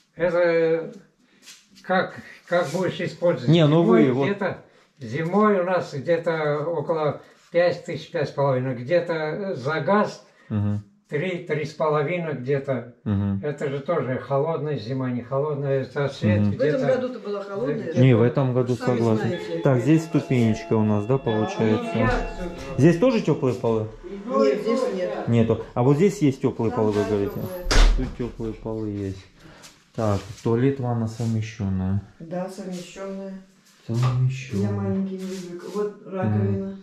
Это как, как будешь использовать? Не, ну вы Зимой вот- где-то зимой у нас где-то около пять тысяч, пять с половиной. Где-то за газ Угу. три, три с половиной где-то. Угу. Это же тоже холодная зима, не холодная. Это свет Мгм. В этом где-то. году-то была холодная. Не, в этом году Сами согласен. знаете. Так, здесь ступенечка у нас, да, получается? Здесь тоже теплые полы? Нет, здесь нет. Нету. А вот здесь есть теплые Там, полы, вы да, говорите? теплые. Тут теплые полы есть. Так, туалет, ванна совмещенная. Да, совмещенная. Я Совмещенная. маленький не люблю. Вот раковина.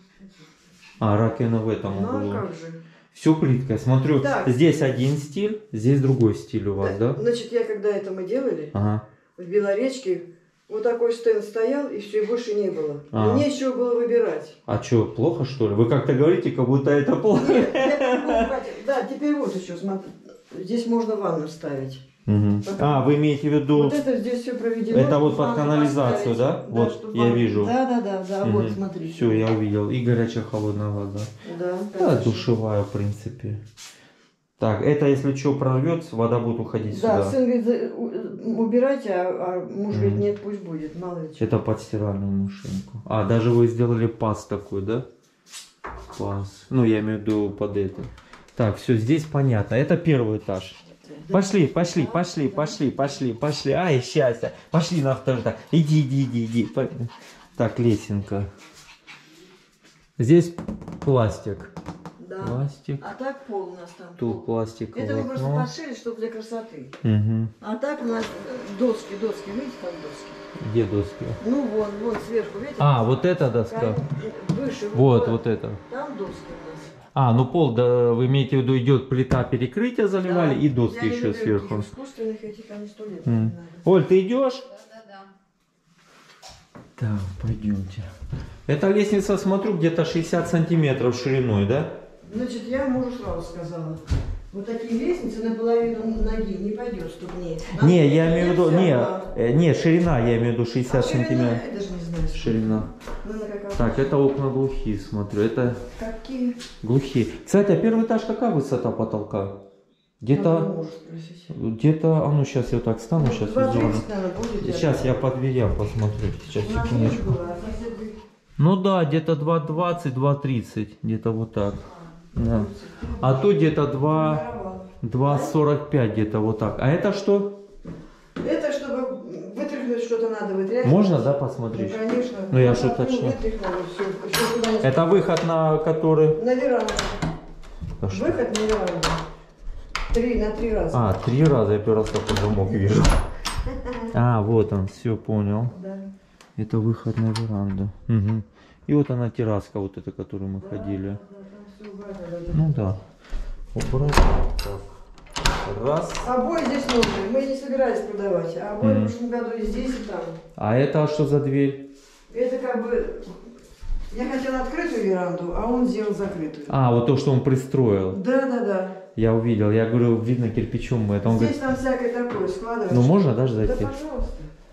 А, раковина в этом Ну а углу. как же? Все плиткой. Смотрю, Так. здесь один стиль, здесь другой стиль у вас, да? Значит, я когда это мы делали, Ага. в Белоречке, вот такой стенд стоял, и все, и больше не было. А. И нечего было выбирать. А что, плохо что ли? Вы как-то говорите, как будто это плохо. Нет, я- ну, Катя, да, теперь вот еще, смотри. Здесь можно ванну ставить. Мгм. А, вы имеете в виду... Вот это здесь все проведено. Это вот под ванну канализацию, поставить. да? Вот, чтобы я ванну- вижу. Да, да, да, да, вот смотрите. Все, я увидел. И горячая холодная вода. Да, Да, конечно. душевая, в принципе. Так, это если что прорвется, вода будет уходить Да, сюда. сын говорит, за- у- убирайте, а, а муж говорит, Мгм. нет, пусть будет, мало ли чего. Это под стиральную машинку. А, даже вы сделали паз такой, да? Паз. Ну, я имею в виду под это. Так, все, здесь понятно. Это первый этаж. Пошли, пошли, пошли, пошли, пошли, пошли. Ай, счастье. Пошли на второй этаж. Иди, иди, иди, иди. По- Так, лесенка. Здесь пластик. Да, Да. пластик. А так пол у нас там. Тут пластиковое Это мы просто окно. пошили, чтобы для красоты. Угу. А так у нас э, доски, доски, видите, там доски? Где доски? Ну вон, вон сверху, видите? А, вот эта доска. Там, э, выше. Вот, вот это. Там доски у нас. А, ну пол, да, вы имеете в виду, идет плита перекрытия заливали Да. и доски Я не еще люблю сверху. таких искусственных этих, они сто лет М. не надо. Оль, ты идешь? Так, пойдемте. Эта лестница, смотрю, где-то шестьдесят сантиметров шириной, да? Значит, я мужу сразу сказала, вот такие лестницы наполовину ноги не пойдет ступни. Нам Не, я имею в виду, нельзя не, было. э, не, ширина, я имею в виду А шестьдесят ширина, сантиметров. я даже не знаю. сколько. Ширина. Ну, на какая- Так, это окна глухие, смотрю, это Какие? глухие. Кстати, а первый этаж какая высота потолка? Надо Где-то, мужа спросить. где-то, а ну сейчас я так стану, сейчас два визуально. тридцать, наверное, будет. Сейчас я по дверям посмотрю, сейчас У нас секундочку. есть было, а соседи- Ну да, где-то два двадцать, два тридцать, где-то вот так. Да. А тут где-то два, два сорок пять, где-то вот так. А это что? Это чтобы вытряхнуть что-то надо вытряхивать. Можно, да, Ну, посмотреть? конечно. Ну, я Вот ж так, ну, уточню. вытряхнули, всё, всё куда-нибудь. Это выход на который... На веранду. А что? Выход на веранду. Три, на три раза. А, три раза, я первый раз такой замок вижу. А, вот он, все понял. Да. Это выход на веранду. Угу. И вот она терраска, вот эта, которую мы ходили. Да, там всё убрано, да, да. Ну да. Убрать. Так. Раз. Обои здесь новые. Мы не собирались продавать. А обои Мгм. в прошлом году и здесь, и там. А это что за дверь? Это как бы... Я хотела открытую веранду, а он сделал закрытую. А, вот то, что он пристроил. Да, да, да. Я увидел. Я говорю, видно кирпичом мы. Это он Здесь говорит, там всякое такое складываешь. ну можно даже Да, зайти? пожалуйста.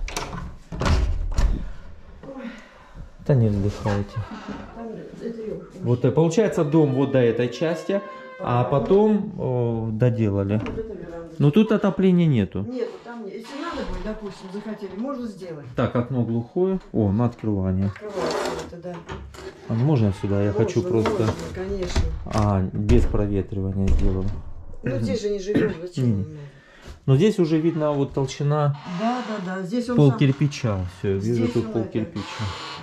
Да не вздыхайте. Там, это её. Вот э, получается дом вот до этой части, а потом о, доделали. Вот эта веранда. Но тут отопления нету. Нет, там не. Если надо будет, допустим, захотели, можно сделать. Так, окно глухое. О, на открывание. Открывается это, да. А можно сюда? Я хочу Можно, просто... можно, конечно. А, без проветривания сделаю. Ну здесь же не живем, зачем Не. нам надо? Но здесь уже видно вот толщина Да, да, да. Здесь он пол сам- кирпича. Все, вижу Здесь тут он пол это- кирпича.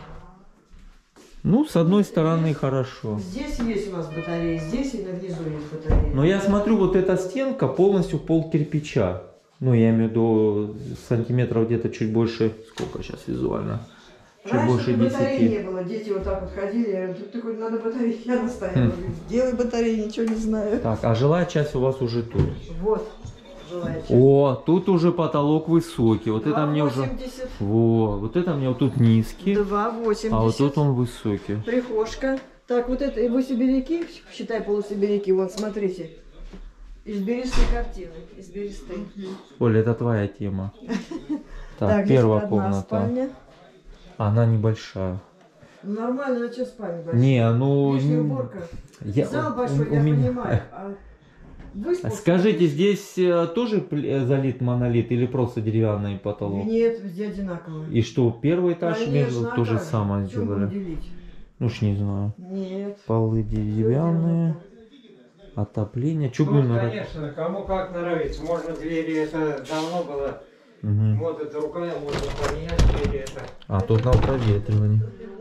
Ну, с одной стороны хорошо. Здесь есть у нас батареи, здесь и на внизу есть батареи. Но я смотрю, вот эта стенка полностью пол кирпича. Ну, я имею в виду сантиметров где-то чуть больше. Сколько сейчас визуально? Чуть Раньше больше батареи не десяти. было, дети вот так вот ходили, я говорю, ты хоть надо батареи, я Хм. настаивала. Говорю, делай батареи, ничего не знаю. Так, а жилая часть у вас уже тут. Вот, желаете. О, тут уже потолок высокий. Вот это мне уже... восемьдесят. Во, вот это мне вот тут низкий. два восемьдесят. А вот тут он высокий. Прихожка. Так, вот это, и вы сибиряки, считай полусибиряки, вот смотрите. Из берестой картины, из берестой. Оля, это твоя тема. Так, Так, здесь первая одна комната. спальня. Она небольшая. Ну, нормально, зачем спальня большая? Не, ну... Лишняя н- уборка. Я, Зал у- большой, у я меня- понимаю. А выспался? Скажите, здесь э, тоже пл- э, залит монолит или просто деревянный потолок? Нет, везде одинаково. И что, первый этаж Конечно, между а то же как же? самое В чем сделали? будем делить? Ну уж не знаю. Нет. Полы деревянные, отопление. Чё Ну, будем на- конечно, кому как нравится. Можно двери, это давно было. Мгм. Мода другая, можно поменять двери. Это, А тут на проветривание.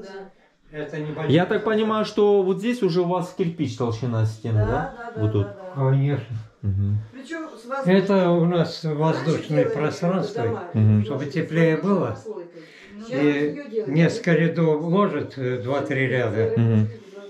это небольшое. Я так понимаю, что вот здесь уже у вас кирпич толщина стены, Да, да? да, да, Вот тут. да, да. Конечно. Мгм. Причем с воздушной. Это у нас воздушное Раньше пространство. делали Мгм. Чтобы теплее было. Сейчас И ее делают. несколько рядов ложат, э, два-три ряда, Мгм.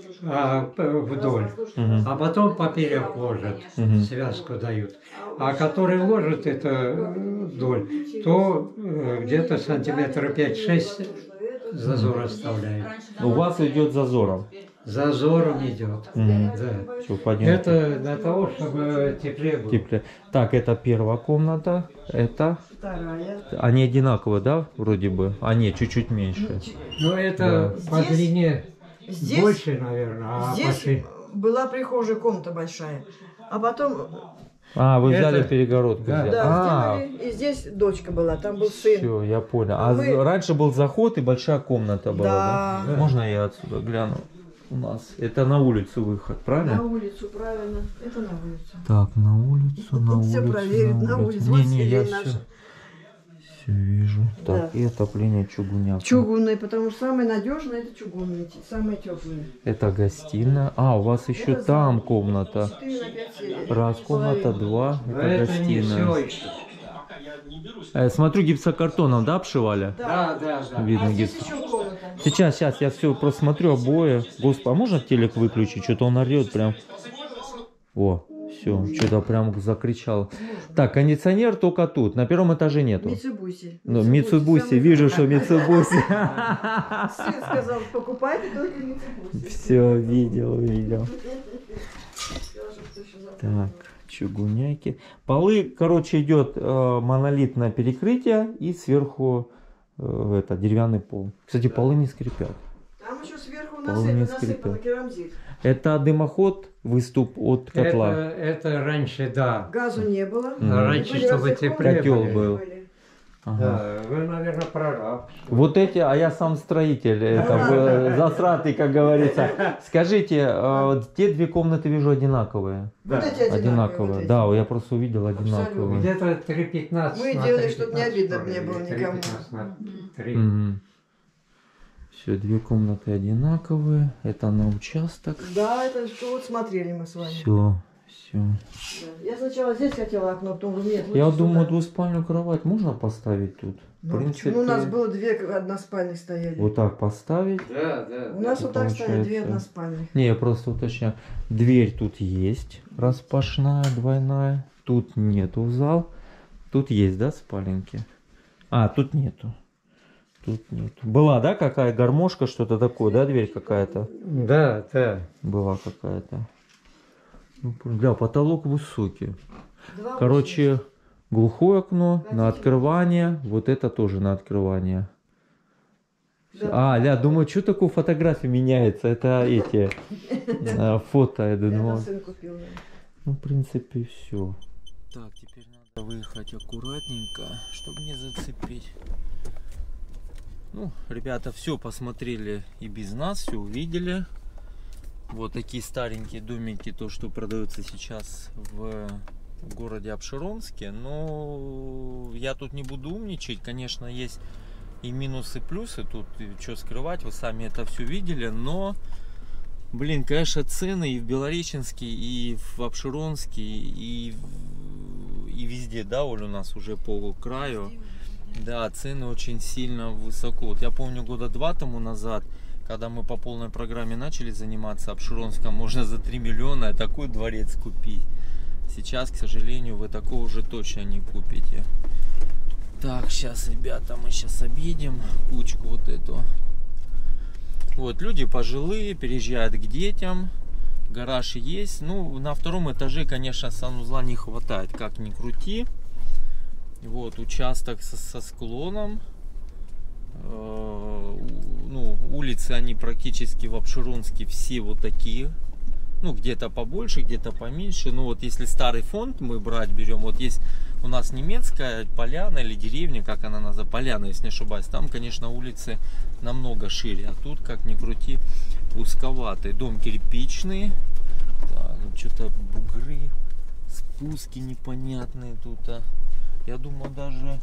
а п- вдоль. Мгм. А потом поперек ложат, Мгм. связку дают. А который ложит это э, вдоль, то э, где-то сантиметра пять-шесть зазор оставляет. У вас идет зазором. Зазором идет. Мгм. Да. Всё, пойдем. Это для того, чтобы теплее было. Теплее. Так, это первая комната. Это. Вторая. Они одинаковые, да, вроде бы? А нет, чуть-чуть меньше. Но это Да. по Здесь- длине Здесь, больше, наверное, а здесь по ши- была прихожая комната большая. А потом, А, вы взяли Это- перегородку. Да. взяли. да, А, сделали. И здесь дочка была, там был сын. все, я понял. А Мы- з- раньше был заход и большая комната была, да? Да. Можно я отсюда гляну? У нас. Это на улицу выход, На правильно? улицу, правильно. Это на улицу. Так, на улицу, на улицу. Всё проверить, на улицу. Вот Не, не, я Сирень наша. все. Все вижу. Да. Так, и отопление чугуняка. Чугунные, потому что самые надежные это чугунные, те- самые теплые. Это гостиная. А, у вас еще Это там зал. комната. четыре на пять серий. Раз, комната, два. Но Это это не все гостиная. еще. Э, смотрю, гипсокартоном, да, обшивали? Да, да, да. Видно А здесь гипс. еще комната. Сейчас, сейчас, я все просто смотрю обои. Господи, а можно телек выключить? Что-то он орет прям. О, все, что-то прям закричал. Так, кондиционер только тут. На первом этаже нету. Митсубуси. Ну, Митсубуси, самый- вижу, что Митсубуси. Сын сказал, покупайте только Митсубуси. Все, видел, видел. Скажу, что еще забыл. Так, чугуняки. Полы, короче, идет э, монолитное перекрытие и сверху э, это деревянный пол. Кстати, полы не скрипят. Там еще сверху нас Полы не это насыпано скрипят. керамзит. Это дымоход, выступ от Это, котла. это раньше, да. Газу не было. Мгм. Раньше, Были чтобы разные теплее Котел комнаты был. были. Ага. Да, вы, наверное, прораб. Вот эти, а я сам строитель, это э, засратый, как говорится. Скажите, э, те две комнаты вижу одинаковые. Вот эти одинаковые. Одинаковые. вот эти. Да, я просто увидел одинаковые. Где-то три пятнадцать. Мы на делали, три чтоб не пятнадцать, обидно что ли, не было или никому. три пятнадцать на три. Все, две комнаты одинаковые. Это на участок. Да, это что вот смотрели мы с вами. Все, все. Да. Я сначала здесь хотела окно, потом говорю, нет, Я лучше думаю, сюда. двуспальную кровать можно поставить тут. Ну, В принципе, почему? У нас было две односпальных стояли. вот так поставить. Да, да. У нас да, вот так стоят две получается. односпальных. Не, я просто уточняю. Дверь тут есть, распашная, двойная. Тут нету в зал. Тут есть, да, спаленки? А, тут нету. Тут нету. Была, да, какая гармошка, что-то такое, да, дверь какая-то? Да, да. Была какая-то. Ну, да, потолок высокий. Два Короче, глухое окно на открывание. Вот это тоже на открывание. Да. А, ля, думаю, что такое фотография меняется? Это эти э, фото, я Это думал. сын купил. да. Ну, в принципе, все. Так, теперь надо выехать аккуратненько, чтобы не зацепить. Ну, ребята, все посмотрели и без нас, все увидели. Вот такие старенькие домики, то, что продается сейчас в городе Апшеронске. Но я тут не буду умничать. Конечно, есть и минусы, и плюсы. Тут что скрывать, вы сами это все видели. Но, блин, конечно, цены и в Белореченске, и в Апшеронске, и, и везде, да, Оля, у нас уже по краю. Да, цены очень сильно высоко. Вот я помню, года два тому назад, когда мы по полной программе начали заниматься Апшеронском, можно за три миллиона такой дворец купить. Сейчас, к сожалению, вы такого уже точно не купите. Так, сейчас, ребята, мы сейчас объедем кучку вот эту. Вот, люди пожилые, переезжают к детям. Гараж есть. Ну, на втором этаже, конечно, санузла не хватает, как ни крути. Вот, участок со, со склоном. Э, ну, улицы, они практически в Апшеронске все вот такие. Ну, где-то побольше, где-то поменьше. Ну, вот если старый фонд мы брать берем, вот есть у нас немецкая поляна или деревня, как она называется, поляна, если не ошибаюсь. Там, конечно, улицы намного шире. А тут, как ни крути, узковатый. Дом кирпичный. Так, что-то бугры, спуски непонятные тут. А. Я думаю, даже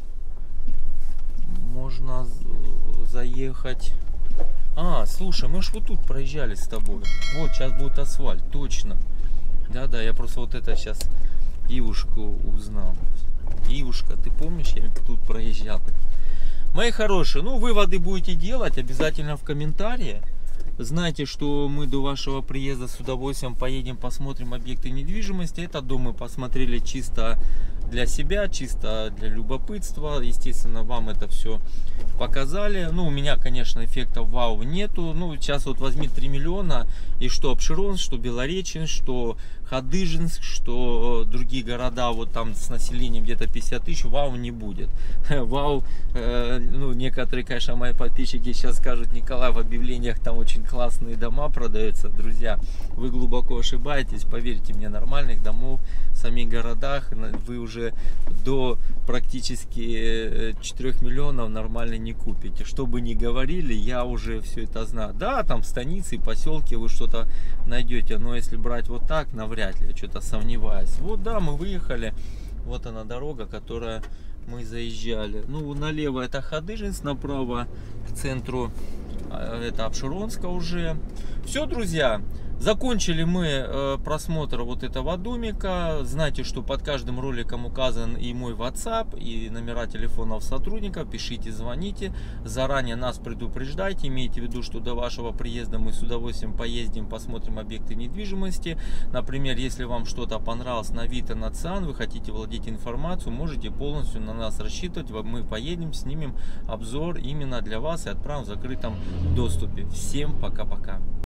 можно заехать. А, слушай, мы ж вот тут проезжали с тобой. Вот, сейчас будет асфальт, точно. Да-да, я просто вот это сейчас Ивушку узнал. Ивушка, ты помнишь, я тут проезжал. Мои хорошие, ну, выводы будете делать обязательно в комментарии. Знайте, что мы до вашего приезда с удовольствием поедем, посмотрим объекты недвижимости. Этот дом мы посмотрели чисто для себя, чисто для любопытства. Естественно, вам это все показали. Ну, у меня, конечно, эффекта вау нету. Ну, сейчас вот возьми три миллиона, и что Апшеронск, что Белореченск, что Хадыженск, что другие города, вот там с населением где-то пятьдесят тысяч, вау не будет. Вау, э, ну, некоторые, конечно, мои подписчики сейчас скажут: Николай, в объявлениях там очень классные дома продаются. Друзья, вы глубоко ошибаетесь, поверьте мне, нормальных домов в самих городах вы уже до практически четырёх миллионов нормально не купите. Что бы ни говорили, я уже все это знаю. Да, там в станице и поселке вы что-то найдете, но если брать вот так, навряд ли, я что-то сомневаюсь. Вот, да, мы выехали. Вот она дорога, которая мы заезжали. Ну, налево это Хадыженск, направо к центру это Апшеронска уже. Все, друзья, закончили мы э, просмотр вот этого домика. Знайте, что под каждым роликом указан и мой WhatsApp, и номера телефонов сотрудников. Пишите, звоните. Заранее нас предупреждайте. Имейте в виду, что до вашего приезда мы с удовольствием поездим, посмотрим объекты недвижимости. Например, если вам что-то понравилось на Авито, на Циан, вы хотите владеть информацией, можете полностью на нас рассчитывать. Мы поедем, снимем обзор именно для вас и отправим в закрытом доступе. Всем пока-пока.